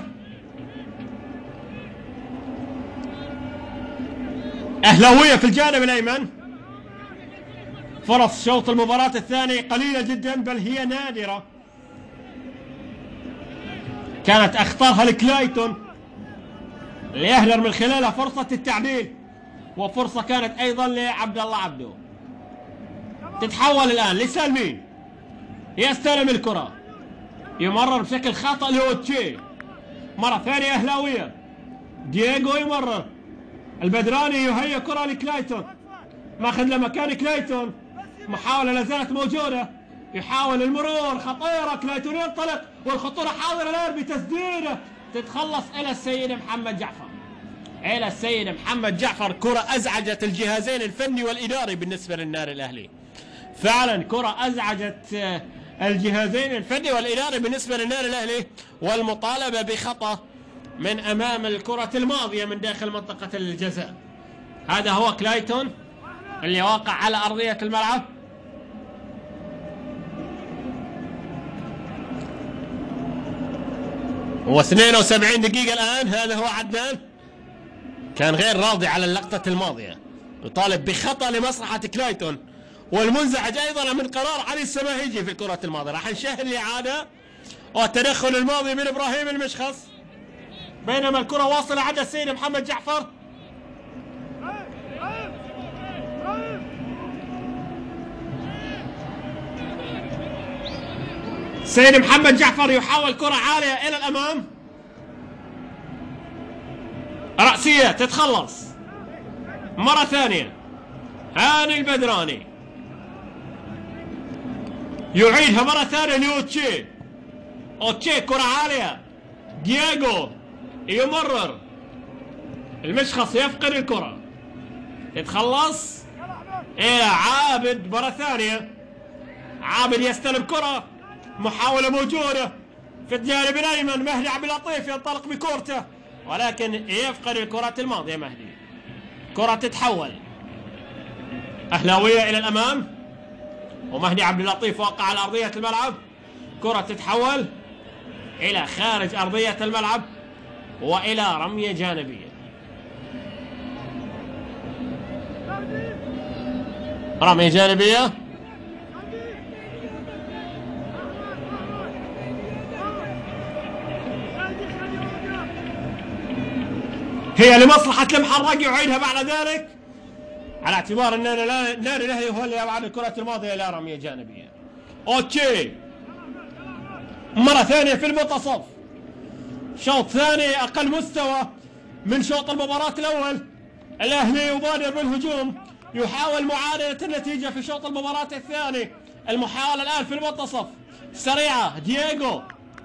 أهلاوية في الجانب الأيمن. فرص شوط المباراة الثاني قليلة جدا، بل هي نادرة. كانت أخطرها لكلايتون ليهدر من خلالها فرصة التعديل، وفرصة كانت أيضا لعبد الله عبدو. تتحول الآن لسالمين، يستلم الكرة، يمرر بشكل خاطئ لأوتشي. مرة ثانية أهلاوية، دييغو يمرر، البدراني يهيئ كرة لكلايتون، ماخذ له مكان كلايتون. محاولة لا زالت موجودة، يحاول المرور، خطيرة، كلايتون ينطلق والخطورة حاضرة الآن بتسديده، تتخلص إلى السيد محمد جعفر. إلى السيد محمد جعفر. كرة أزعجت الجهازين الفني والإداري بالنسبة للنادي الأهلي. فعلا كرة أزعجت الجهازين الفني والإداري بالنسبة للنادي الأهلي، والمطالبة بخطأ من أمام الكرة الماضية من داخل منطقة الجزاء. هذا هو كلايتون اللي واقع على أرضية الملعب. هو 72 دقيقة الآن. هذا هو عدنان، كان غير راضي على اللقطة الماضية، يطالب بخطأ لمصلحة كلايتون، والمنزعج أيضا من قرار علي السماهيجي في الكرة الماضية. راح نشاهد الإعادة والتدخل الماضي من إبراهيم المشخص، بينما الكرة واصلة عند السيد محمد جعفر. سيد محمد جعفر يحاول كرة عالية إلى الأمام، رأسية تتخلص مرة ثانية. هاني البدراني يعيدها مرة ثانية لأوتشي. أوتشي كرة عالية، دييغو يمرر، المشخص يفقد الكرة، تتخلص إلى عابد مرة ثانية. عابد يستلم كرة، محاولة موجودة في الجانب الأيمن. مهدي عبد اللطيف ينطلق بكورته ولكن يفقد الكرة الماضية. مهدي كرة تتحول أهلاوية إلى الأمام، ومهدي عبد اللطيف وقع على أرضية الملعب. كرة تتحول إلى خارج أرضية الملعب وإلى رمية جانبية. رمية جانبية هي لمصلحة المحرق، يعيدها بعد ذلك على اعتبار أن النادي الأهلي هو اللي يبعد الكرة الماضية إلى رمية جانبية. أوتشي مرة ثانية في المنتصف، شوط ثاني أقل مستوى من شوط المباراة الأول. الأهلي يبادر بالهجوم، يحاول معادلة النتيجة في شوط المباراة الثاني. المحاولة الآن في المنتصف سريعة، دييغو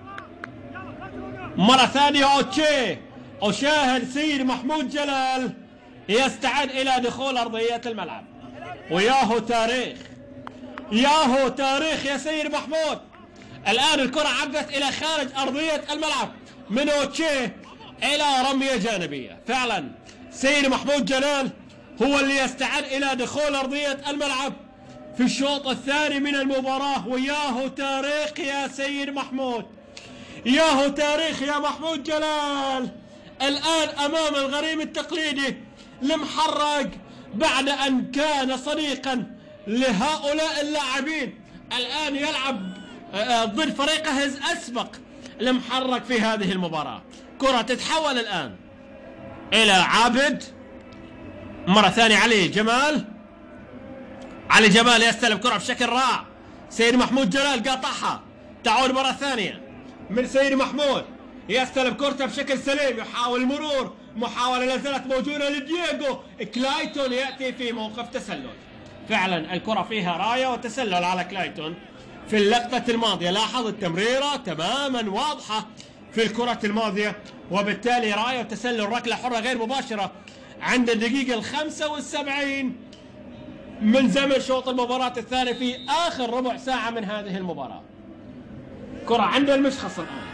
مرة ثانية، أوتشي، أشاهد سيد محمود جلال يستعد إلى دخول أرضية الملعب. وياهو تاريخ، ياهو تاريخ يا سيد محمود. الآن الكرة عدت إلى خارج أرضية الملعب من أوتشي، إلى رمية جانبية. فعلا سيد محمود جلال هو اللي يستعد إلى دخول أرضية الملعب في الشوط الثاني من المباراة. وياهو تاريخ يا سيد محمود، ياهو تاريخ يا محمود جلال. الآن أمام الغريم التقليدي المحرق بعد أن كان صديقا لهؤلاء اللاعبين، الآن يلعب ضد فريقه الأسبق المحرق في هذه المباراة. كرة تتحول الآن إلى عابد، مرة ثانية علي جمال. علي جمال يستلم كرة بشكل رائع، سيد محمود جلال قاطعها، تعود مرة ثانية من سيد محمود، يستلم كرته بشكل سليم، يحاول المرور، محاولة لا زالت موجودة لدييغو كلايتون، يأتي في موقف تسلل. فعلا الكرة فيها راية وتسلل على كلايتون في اللقطة الماضية. لاحظ التمريرة تماما واضحة في الكرة الماضية، وبالتالي راية وتسلل، ركلة حرة غير مباشرة عند الدقيقة 75 من زمن شوط المباراة الثاني في آخر ربع ساعة من هذه المباراة. كرة عند المشخص الآن،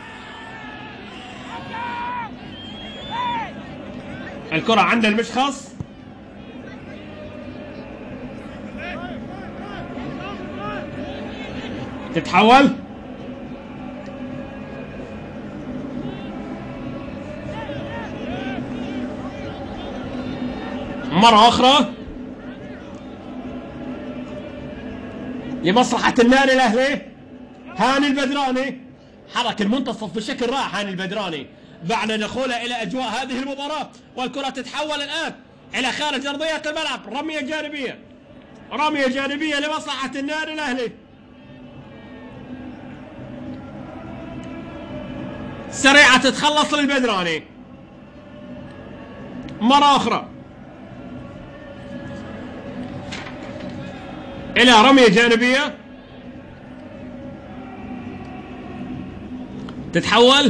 الكرة عند المشخص، تتحول مرة أخرى لمصلحة النادي الأهلي. هاني البدراني حرك المنتصف بشكل رائع، هاني البدراني بعد دخوله إلى أجواء هذه المباراة. والكرة تتحول الآن إلى خارج أرضية الملعب، رمية جانبية، رمية جانبية لمصلحة النادي الأهلي. سريعة تتخلص للبدراني، مرة أخرى إلى رمية جانبية، تتحول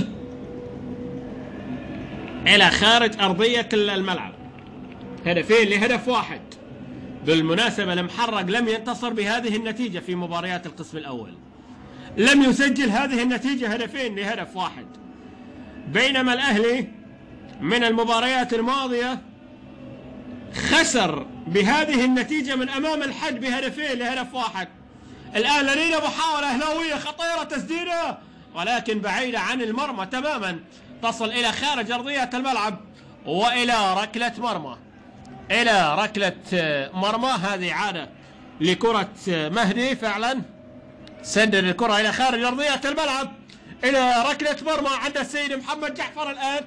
إلى خارج أرضية الملعب. هدفين لهدف واحد. بالمناسبة المحرق لم ينتصر بهذه النتيجة في مباريات القسم الأول، لم يسجل هذه النتيجة، هدفين لهدف واحد، بينما الأهلي من المباريات الماضية خسر بهذه النتيجة من أمام الحد بهدفين لهدف واحد. الآن لدينا محاولة أهلاوية خطيرة، تسديدة ولكن بعيدة عن المرمى تماما، تصل إلى خارج أرضية الملعب وإلى ركلة مرمى، إلى ركلة مرمى. هذه عادة لكرة مهدي، فعلا سدد الكرة إلى خارج أرضية الملعب إلى ركلة مرمى عند السيد محمد جعفر. الآن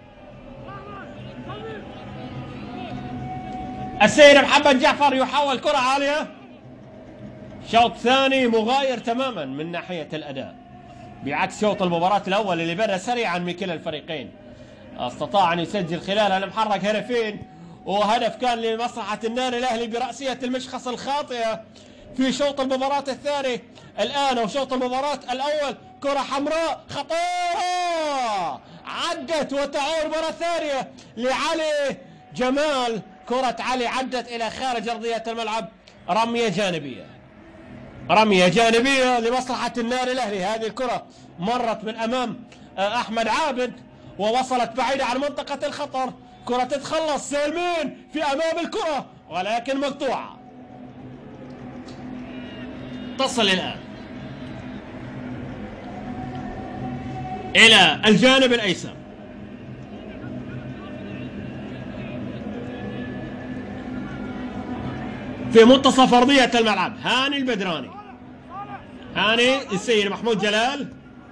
السيد محمد جعفر يحاول كرة عالية، شوط ثاني مغاير تماما من ناحية الأداء بعكس شوط المباراة الأول اللي بدأ سريعا من كلا الفريقين. استطاع أن يسجل خلالها المحرق هدفين، وهدف كان لمصلحة النادي الأهلي برأسية المشخص الخاطئة في شوط المباراة الثاني. الآن وشوط المباراة الأول كرة حمراء خطيرة عدت وتعود مرة ثانية لعلي جمال، كرة علي عدت إلى خارج أرضية الملعب، رمية جانبية، رمية جانبية لمصلحة النادي الأهلي. هذه الكرة مرت من أمام أحمد عابد ووصلت بعيدة عن منطقة الخطر، كرة تتخلص سالمين في أمام الكرة ولكن مقطوعة، تصل الآن إلى الجانب الأيسر. في منتصف أرضية الملعب هاني البدراني، هاني السيد محمود جلال،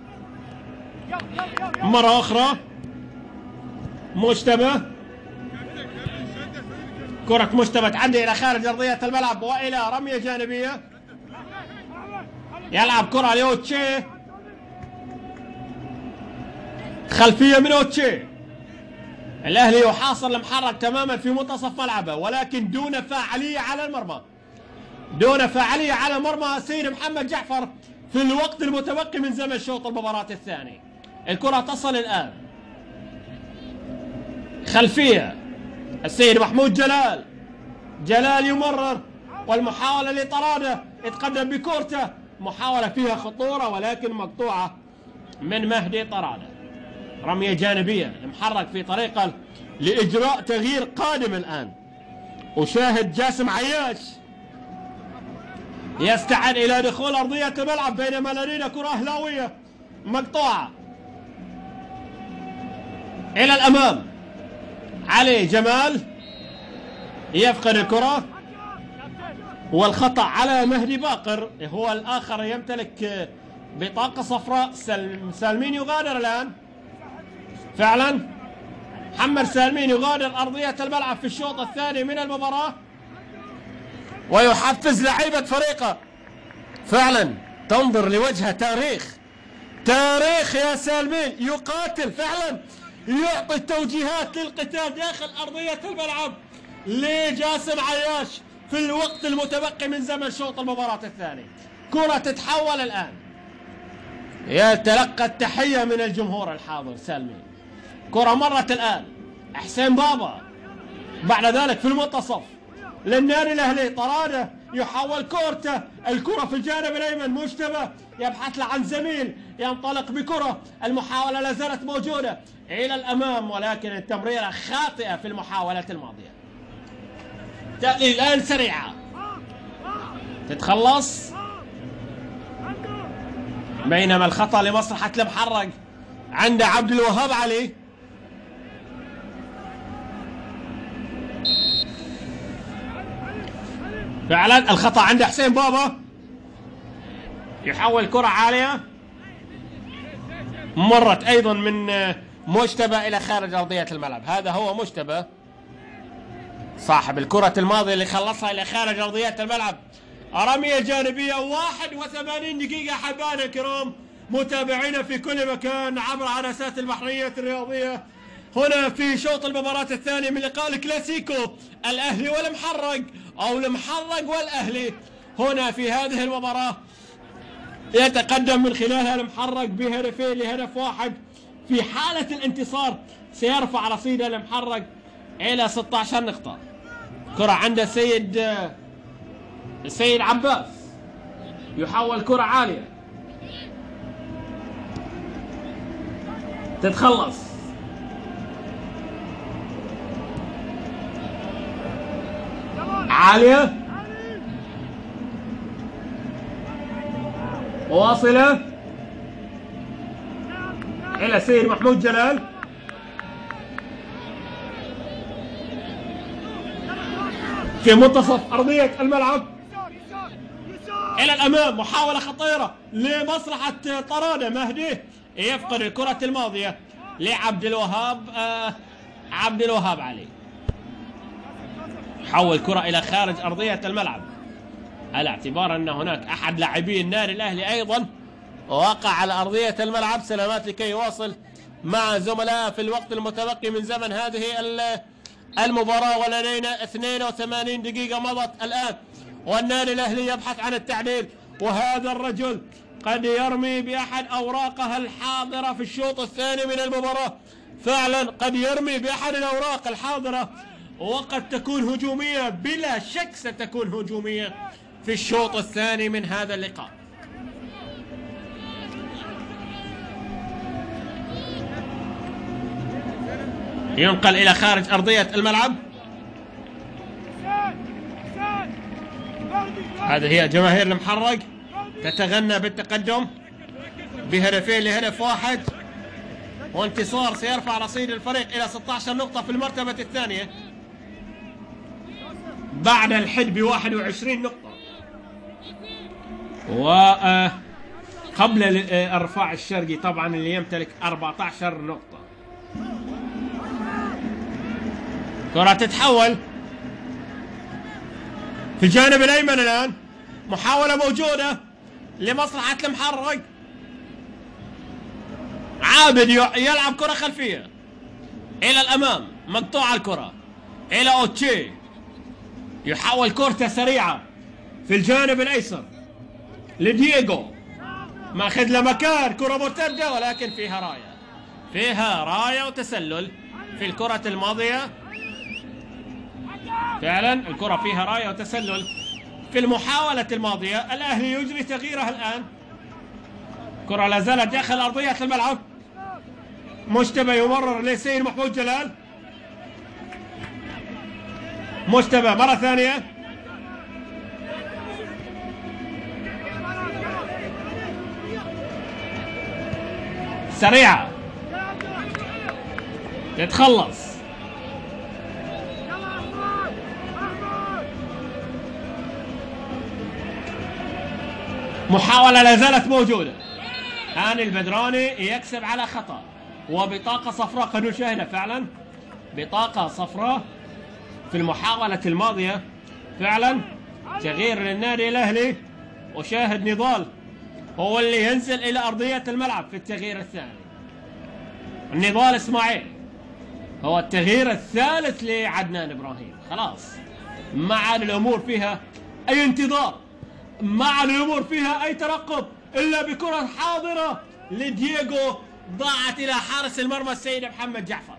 مرة أخرى مجتبى، كرة مجتبى تعدي إلى خارج أرضية الملعب وإلى رمية جانبية. يلعب كرة لأوتشي، خلفية من أوتشي. الأهلي يحاصر المحرك تماما في منتصف ملعبه ولكن دون فاعلية على المرمى، دون فاعلية على مرمى السيد محمد جعفر في الوقت المتبقي من زمن شوط المباراة الثاني. الكرة تصل الآن خلفية السيد محمود جلال، جلال يمرر والمحاولة لطرادة، يتقدم بكورته، محاولة فيها خطورة ولكن مقطوعة من مهدي طرادة. رمية جانبية، المحرق في طريقة لإجراء تغيير قادم الآن. وشاهد جاسم عياش يستعد إلى دخول أرضية الملعب، بينما لدينا كرة أهلاوية مقطوعة إلى الأمام. علي جمال يفقد الكرة، والخطأ على مهدي باقر، هو الآخر يمتلك بطاقة صفراء. سالمين يغادر الآن، فعلا محمد سالمين يغادر أرضية الملعب في الشوط الثاني من المباراة، ويحفز لعيبة فريقه. فعلا تنظر لوجهه تاريخ يا سالمين، يقاتل فعلا، يعطي التوجيهات للقتال داخل أرضية الملعب لجاسم عياش في الوقت المتبقي من زمن شوط المباراة الثاني. كرة تتحول الآن، يتلقى التحية من الجمهور الحاضر سالمين. كرة مرت الآن حسين بابا، بعد ذلك في المنتصف للنادي الأهلي طرادة يحول كورته، الكرة في الجانب الأيمن، مجتبى يبحث عن زميل ينطلق بكرة، المحاولة لا زالت موجودة إلى الأمام، ولكن التمريرة خاطئة في المحاولة الماضية. تأتي الآن سريعة تتخلص، بينما الخطأ لمصلحة المحرق عند عبد الوهاب علي. فعلا الخطأ عند حسين بابا، يحول كرة عالية، مرت أيضا من مجتبى إلى خارج أرضية الملعب. هذا هو مجتبى صاحب الكرة الماضية اللي خلصها إلى خارج أرضية الملعب. رمية جانبية، 81 دقيقة حبانا الكرام متابعينا في كل مكان عبر عدسات البحرية الرياضية، هنا في شوط المباراة الثاني من لقاء الكلاسيكو، الأهلي والمحرق أو المحرق والأهلي. هنا في هذه المباراة يتقدم من خلالها المحرق بهدفين لهدف واحد. في حالة الانتصار سيرفع رصيد المحرق إلى 16 نقطة. كرة عند السيد عباس، يحول كرة عالية تتخلص، عالية واصلة إلى السيد محمود جلال، في منتصف أرضية الملعب إلى الأمام. محاولة خطيرة لمصلحة طرادة، مهدي يفقد الكرة الماضية لعبد الوهاب علي، حول كرة إلى خارج أرضية الملعب، على اعتبار أن هناك أحد لاعبي النادي الأهلي أيضا وقع على أرضية الملعب. سلامات لكي يواصل مع زملائه في الوقت المتبقي من زمن هذه المباراة، ولدينا 82 دقيقة مضت الآن، والنادي الأهلي يبحث عن التعديل. وهذا الرجل قد يرمي بأحد أوراقه الحاضرة في الشوط الثاني من المباراة، فعلا قد يرمي بأحد الأوراق الحاضرة، وقد تكون هجومية، بلا شك ستكون هجومية في الشوط الثاني من هذا اللقاء. ينقل إلى خارج أرضية الملعب. هذه هي جماهير المحرق تتغنى بالتقدم بهدفين لهدف واحد، وانتصار سيرفع رصيد الفريق إلى 16 نقطة في المرتبة الثانية بعد الحد ب21 نقطة. وقبل الرفاع الشرقي طبعا اللي يمتلك 14 نقطة. كرة تتحول في الجانب الأيمن الآن، محاولة موجودة لمصلحة المحرق. عابد يلعب كرة خلفية إلى الأمام، مقطوعة الكرة إلى أوتشي، يحول كرة سريعة في الجانب الأيسر لدييغو، ماخذ له مكان، كرة مرتدة ولكن فيها راية وتسلل في الكرة الماضية. فعلا الكرة فيها راية وتسلل في المحاولة الماضية. الأهلي يجري تغييرها الآن، كرة لا زالت داخل أرضية الملعب، مجتبى يمرر للسيد محمود جلال. مجتبى مرة ثانية. سريعة تتخلص. محاولة لا زالت موجودة. هاني البدراني يكسب على خطأ وبطاقة صفراء قد نشاهدها فعلا. بطاقة صفراء في المحاولة الماضية فعلا. تغيير للنادي الأهلي وشاهد نضال هو اللي ينزل إلى أرضية الملعب في التغيير الثاني. النضال إسماعيل هو التغيير الثالث لعدنان إبراهيم. خلاص ما عاد الأمور فيها أي انتظار، ما عاد الأمور فيها أي ترقب إلا بكرة حاضرة لدييغو ضاعت إلى حارس المرمى السيد محمد جعفر.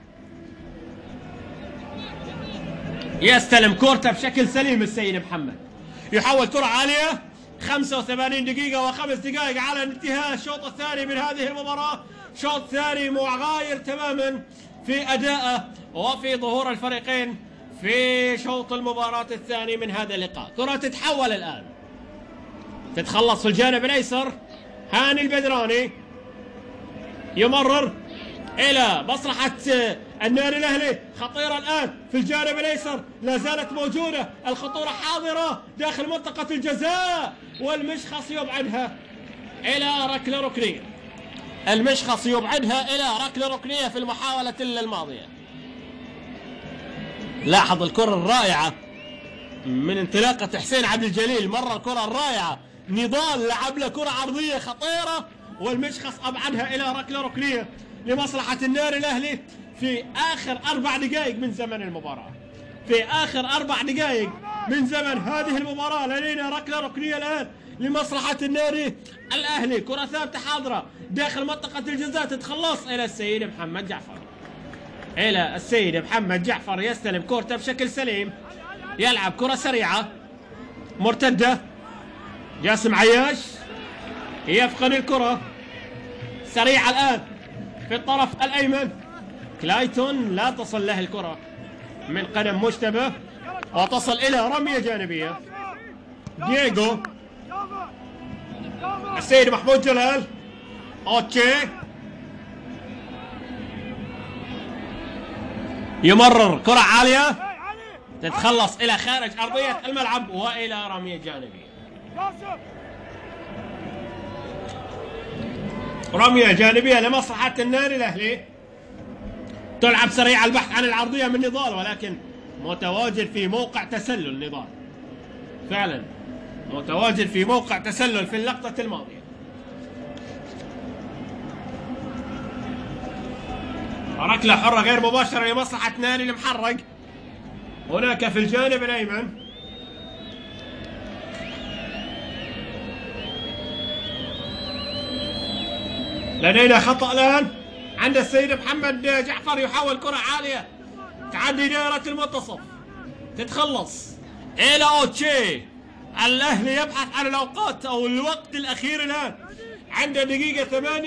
يستلم كورته بشكل سليم السيد محمد، يحول كرة عالية. 85 دقيقة و5 دقائق على انتهاء الشوط الثاني من هذه المباراة. شوط ثاني مغاير تماما في أدائه وفي ظهور الفريقين في شوط المباراة الثاني من هذا اللقاء. كرة تتحول الآن، تتخلص في الجانب الأيسر. هاني البدراني يمرر إلى مصلحة النادي الأهلي. خطيرة الآن في الجانب الأيسر، لا زالت موجودة الخطورة حاضرة داخل منطقة الجزاء، والمشخص يبعدها إلى ركلة ركنية. المشخص يبعدها إلى ركلة ركنية في المحاولة الماضية. لاحظ الكرة الرائعة من انطلاقة حسين عبد الجليل، مرة الكرة الرائعة. نضال لعب له كرة عرضية خطيرة والمشخص أبعدها إلى ركلة ركنية لمصلحة النادي الأهلي في آخر 4 دقائق من زمن المباراة. في آخر 4 دقائق من زمن هذه المباراة لدينا ركلة ركنية الآن لمصلحة النادي الأهلي. كرة ثابتة حاضرة داخل منطقة الجزاء، تتخلص إلى السيد محمد جعفر. إلى السيد محمد جعفر يستلم كورته بشكل سليم، يلعب كرة سريعة مرتدة. جاسم عياش يفقد الكرة، سريعة الآن في الطرف الأيمن. كلايتون لا تصل له الكرة من قدم مجتبى وتصل إلى رمية جانبية. دييغو، السيد محمود جلال، أوتشي يمرر كرة عالية تتخلص إلى خارج أرضية الملعب وإلى رمية جانبية. رمية جانبية لمصلحة النادي الأهلي. تلعب سريع البحث عن العرضية من نضال، ولكن متواجد في موقع تسلل. نضال فعلا متواجد في موقع تسلل في اللقطة الماضية. ركلة حرة غير مباشرة لمصلحة نادي المحرق هناك في الجانب الأيمن. لدينا خطأ الآن عند السيد محمد جعفر، يحاول كرة عالية تعدي دائرة المنتصف، تتخلص إلى أوتشي. الأهلي يبحث عن الأوقات أو الوقت الأخير الآن عند دقيقة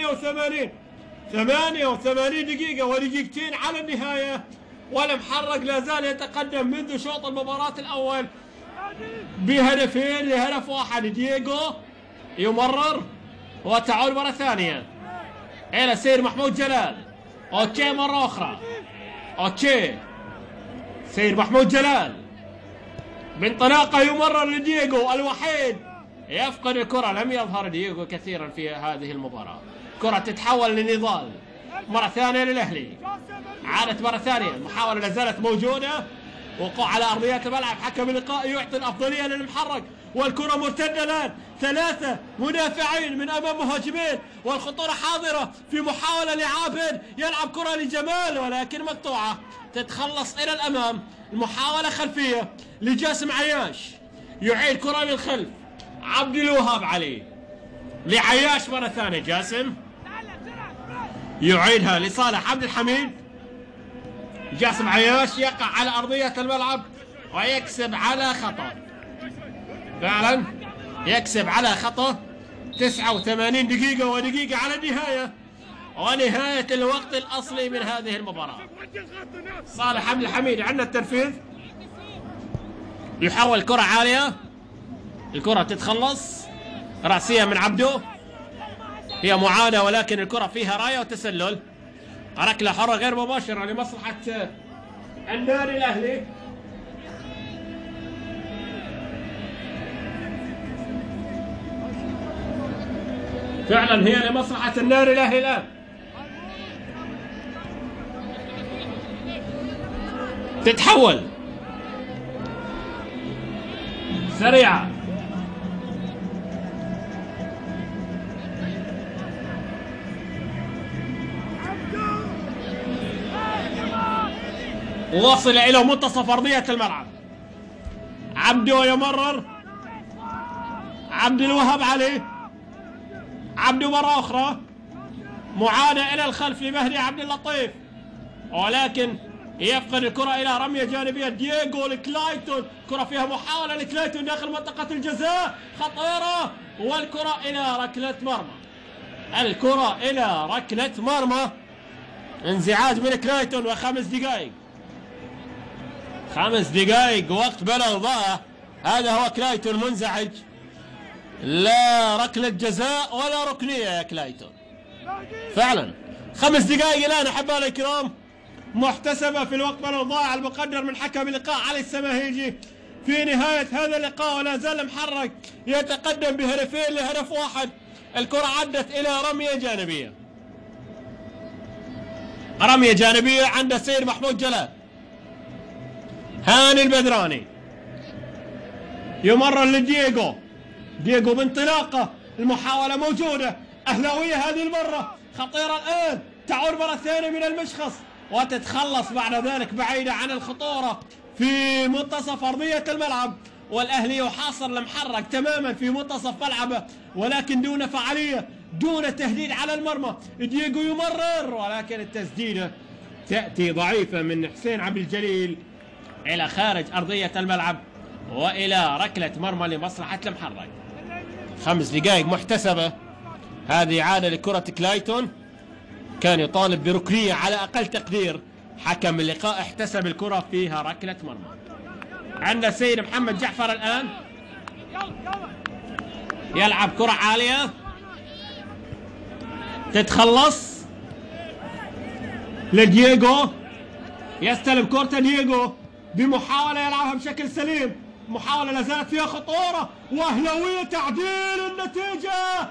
88 دقيقة ودقيقتين على النهاية، والمحرق لا زال يتقدم منذ شوط المباراة الأول بهدفين لهدف واحد. دييغو يمرر وتعود مرة ثانية إلى السيد محمود جلال. أوتشي مرة أخرى، أوتشي، سيد محمود جلال بانطلاقة يمرر لدييغو الوحيد، يفقد الكرة. لم يظهر دييغو كثيرا في هذه المباراة. كرة تتحول لنضال مرة ثانية للأهلي. عادت مرة ثانية، المحاولة لا زالت موجودة. وقوع على أرضيات الملعب، حكم اللقاء يعطي الأفضلية للمحرق، والكرة مرتدة الآن. 3 مدافعين من أمام مهاجمين، والخطورة حاضرة في محاولة لعابد، يلعب كرة لجمال ولكن مقطوعة، تتخلص إلى الأمام. المحاولة خلفية لجاسم عياش، يعيد كرة من الخلف. عبد الوهاب علي لعياش مرة ثانية. جاسم يعيدها لصالح عبد الحميد. جاسم عياش يقع على أرضية الملعب ويكسب على خطأ. فعلا يكسب على خطأ. 89 دقيقة ودقيقة على النهاية ونهاية الوقت الأصلي من هذه المباراة. صالح عبد الحميد عندنا التنفيذ، يحول كرة عالية، الكرة تتخلص، رأسية من عبده، هي معاناة ولكن الكرة فيها راية وتسلل. ركلة حرة غير مباشرة لمصلحة النادي الأهلي. فعلا هي لمصلحة النادي الأهلي الآن. تتحول سريعة، وصل إلى منتصف أرضية الملعب. عبده يمرر، عبد الوهاب علي، عبده مرة أخرى، معادة إلى الخلف لمهدي عبد اللطيف، ولكن يفقد الكرة إلى رمية جانبية. دييغو لكلايتون، كرة فيها محاولة لكلايتون داخل منطقة الجزاء، خطيرة، والكرة إلى ركلة مرمى. الكرة إلى ركلة مرمى. انزعاج من كلايتون، وخمس دقائق، 5 دقائق وقت بلا ضاع. هذا هو كلايتون منزعج، لا ركلة جزاء ولا ركنية يا كلايتون. فعلا 5 دقائق الآن أحبائنا الكرام محتسبة في الوقت بلا ضاع المقدر من حكم اللقاء علي السماهيجي في نهاية هذا اللقاء. ولا زال محرك يتقدم بهدفين لهدف واحد. الكرة عدت إلى رمية جانبية، رمية جانبية عند سيد محمود جلال. هاني البدراني يمرر لدييغو، دييغو بانطلاقه، المحاولة موجودة، أهلاوية هذه المرة، خطيرة الآن، تعود مرة ثانية من المشخص وتتخلص بعد ذلك بعيدة عن الخطورة في منتصف أرضية الملعب. والأهلي يحاصر المحرك تماما في منتصف ملعبه، ولكن دون فعالية، دون تهديد على المرمى. دييغو يمرر، ولكن التسديدة تأتي ضعيفة من حسين عبد الجليل إلى خارج أرضية الملعب وإلى ركلة مرمى لمصلحة المحرك. 5 دقائق محتسبة. هذه إعادة لكرة كلايتون، كان يطالب بركنية على أقل تقدير، حكم اللقاء احتسب الكرة فيها ركلة مرمى. عند سيد محمد جعفر الآن يلعب كرة عالية، تتخلص لدييغو، يستلم كرة دييغو بمحاولة يلعبها بشكل سليم، محاولة لا زالت فيها خطورة، وأهلاوية تعديل النتيجة.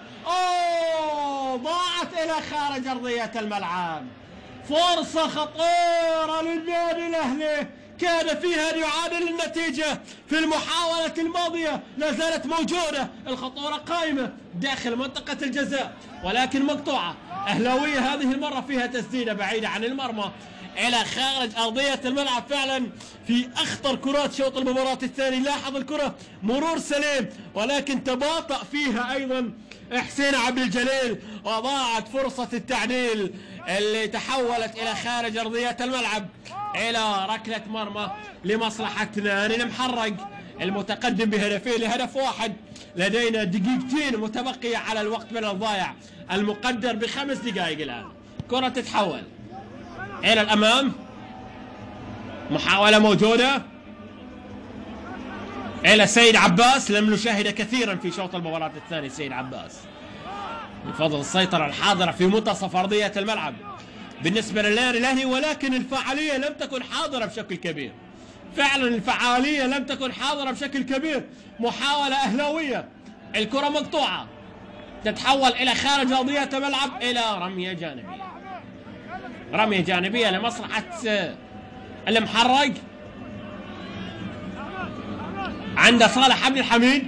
ضاعت إلى خارج أرضية الملعب. فرصة خطيرة للنادي الأهلي كان فيها أن يعادل النتيجة في المحاولة الماضية، لا زالت موجودة، الخطورة قائمة داخل منطقة الجزاء ولكن مقطوعة. أهلاوية هذه المرة فيها تسديدة بعيدة عن المرمى إلى خارج أرضية الملعب. فعلا في أخطر كرات شوط المباراة الثاني. لاحظ الكرة مرور سليم، ولكن تباطأ فيها أيضا حسين عبد الجليل، وضاعت فرصة التعديل اللي تحولت إلى خارج أرضية الملعب إلى ركلة مرمى لمصلحة نادي المحرق المتقدم بهدفين لهدف واحد. لدينا دقيقتين متبقية على الوقت من الضايع المقدر ب5 دقائق. الآن كرة تتحول إلى الأمام، محاولة موجودة إلى سيد عباس. لم نشاهد كثيرا في شوط المباراة الثاني سيد عباس بفضل السيطرة الحاضرة في منتصف أرضية الملعب بالنسبة للنادي الأهلي، ولكن الفعالية لم تكن حاضرة بشكل كبير. فعلا الفعالية لم تكن حاضرة بشكل كبير. محاولة أهلاوية، الكرة مقطوعة، تتحول إلى خارج أرضية الملعب إلى رمية جانبية، رمية جانبية لمصلحة المحرق. عند صالح عبد الحميد،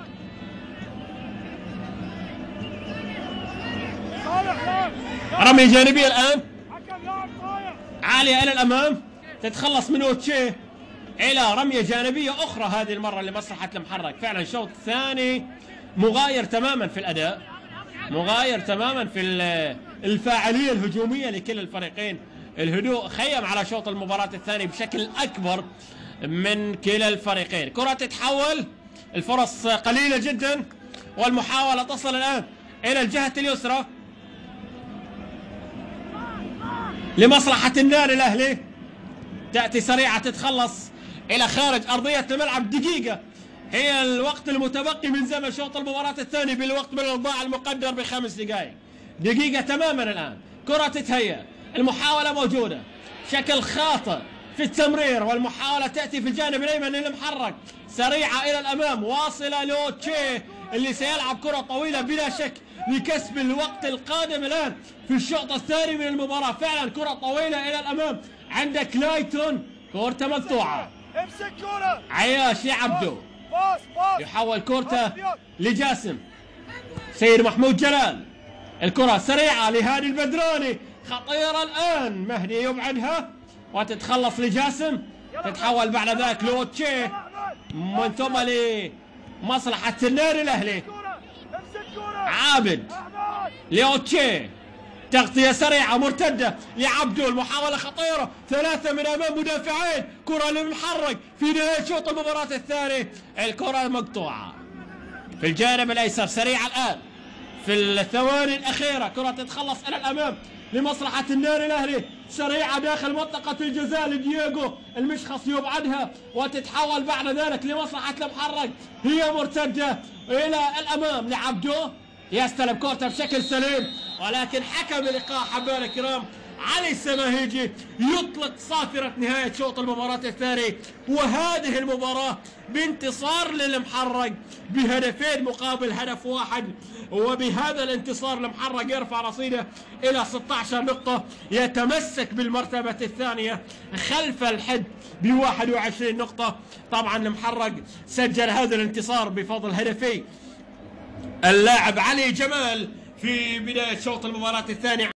رمية جانبية الآن عالية إلى الأمام، تتخلص من اوتشيه إلى رمية جانبية أخرى هذه المرة لمصلحة المحرك. فعلا شوط ثاني مغاير تماما في الأداء، مغاير تماما في الفاعلية الهجومية لكل الفريقين. الهدوء خيم على شوط المباراة الثاني بشكل أكبر من كلا الفريقين. كرة تتحول، الفرص قليلة جدا، والمحاولة تصل الآن إلى الجهة اليسرى. لمصلحة النادي الأهلي. تأتي سريعة تتخلص إلى خارج أرضية الملعب. دقيقة هي الوقت المتبقي من زمن شوط المباراة الثاني بالوقت من الإضاعة المقدر ب5 دقائق. دقيقة تماما الآن. كرة تتهيأ، المحاولة موجودة، شكل خاطئ في التمرير، والمحاولة تأتي في الجانب الأيمن المحرك. سريعة إلى الأمام، واصلة لوتشيه اللي سيلعب كرة طويلة بلا شك لكسب الوقت القادم الآن في الشوط الثاني من المباراة. فعلا كرة طويلة إلى الأمام، عندك لايتون، كورته مقطوعة. امسك كرة عياش لعبده، باص يحول كورته لجاسم. سيد محمود جلال، الكرة سريعة لهادي البدراني، خطيرة الآن. مهدي يبعدها وتتخلص لجاسم، تتحول بعد ذلك لوتشيه، من ثم لمصلحة النادي الأهلي. عابد لوتشيه، تغطية سريعة مرتدة لعبدو، المحاولة خطيرة، 3 من أمام مدافعين، كرة للمحرك في نهاية شوط المباراة الثاني. الكرة مقطوعة في الجانب الأيسر. سريعة الآن في الثواني الأخيرة، كرة تتخلص إلى الأمام لمصلحة النادي الأهلي. سريعة داخل منطقة الجزاء لدييغو، المشخص يبعدها وتتحول بعد ذلك لمصلحة المحرك. هي مرتدة إلى الأمام لعبدو، يستلم كورته بشكل سليم، ولكن حكم اللقاء حبانا الكرام علي السماهيجي يطلق صافرة نهاية شوط المباراة الثاني، وهذه المباراة بانتصار للمحرق ب2 مقابل هدف 1. وبهذا الانتصار المحرق يرفع رصيده إلى 16 نقطة، يتمسك بالمرتبة الثانية خلف الحد ب21 نقطة. طبعا المحرق سجل هذا الانتصار بفضل هدفي اللاعب علي جمال في بداية شوط المباراة الثاني.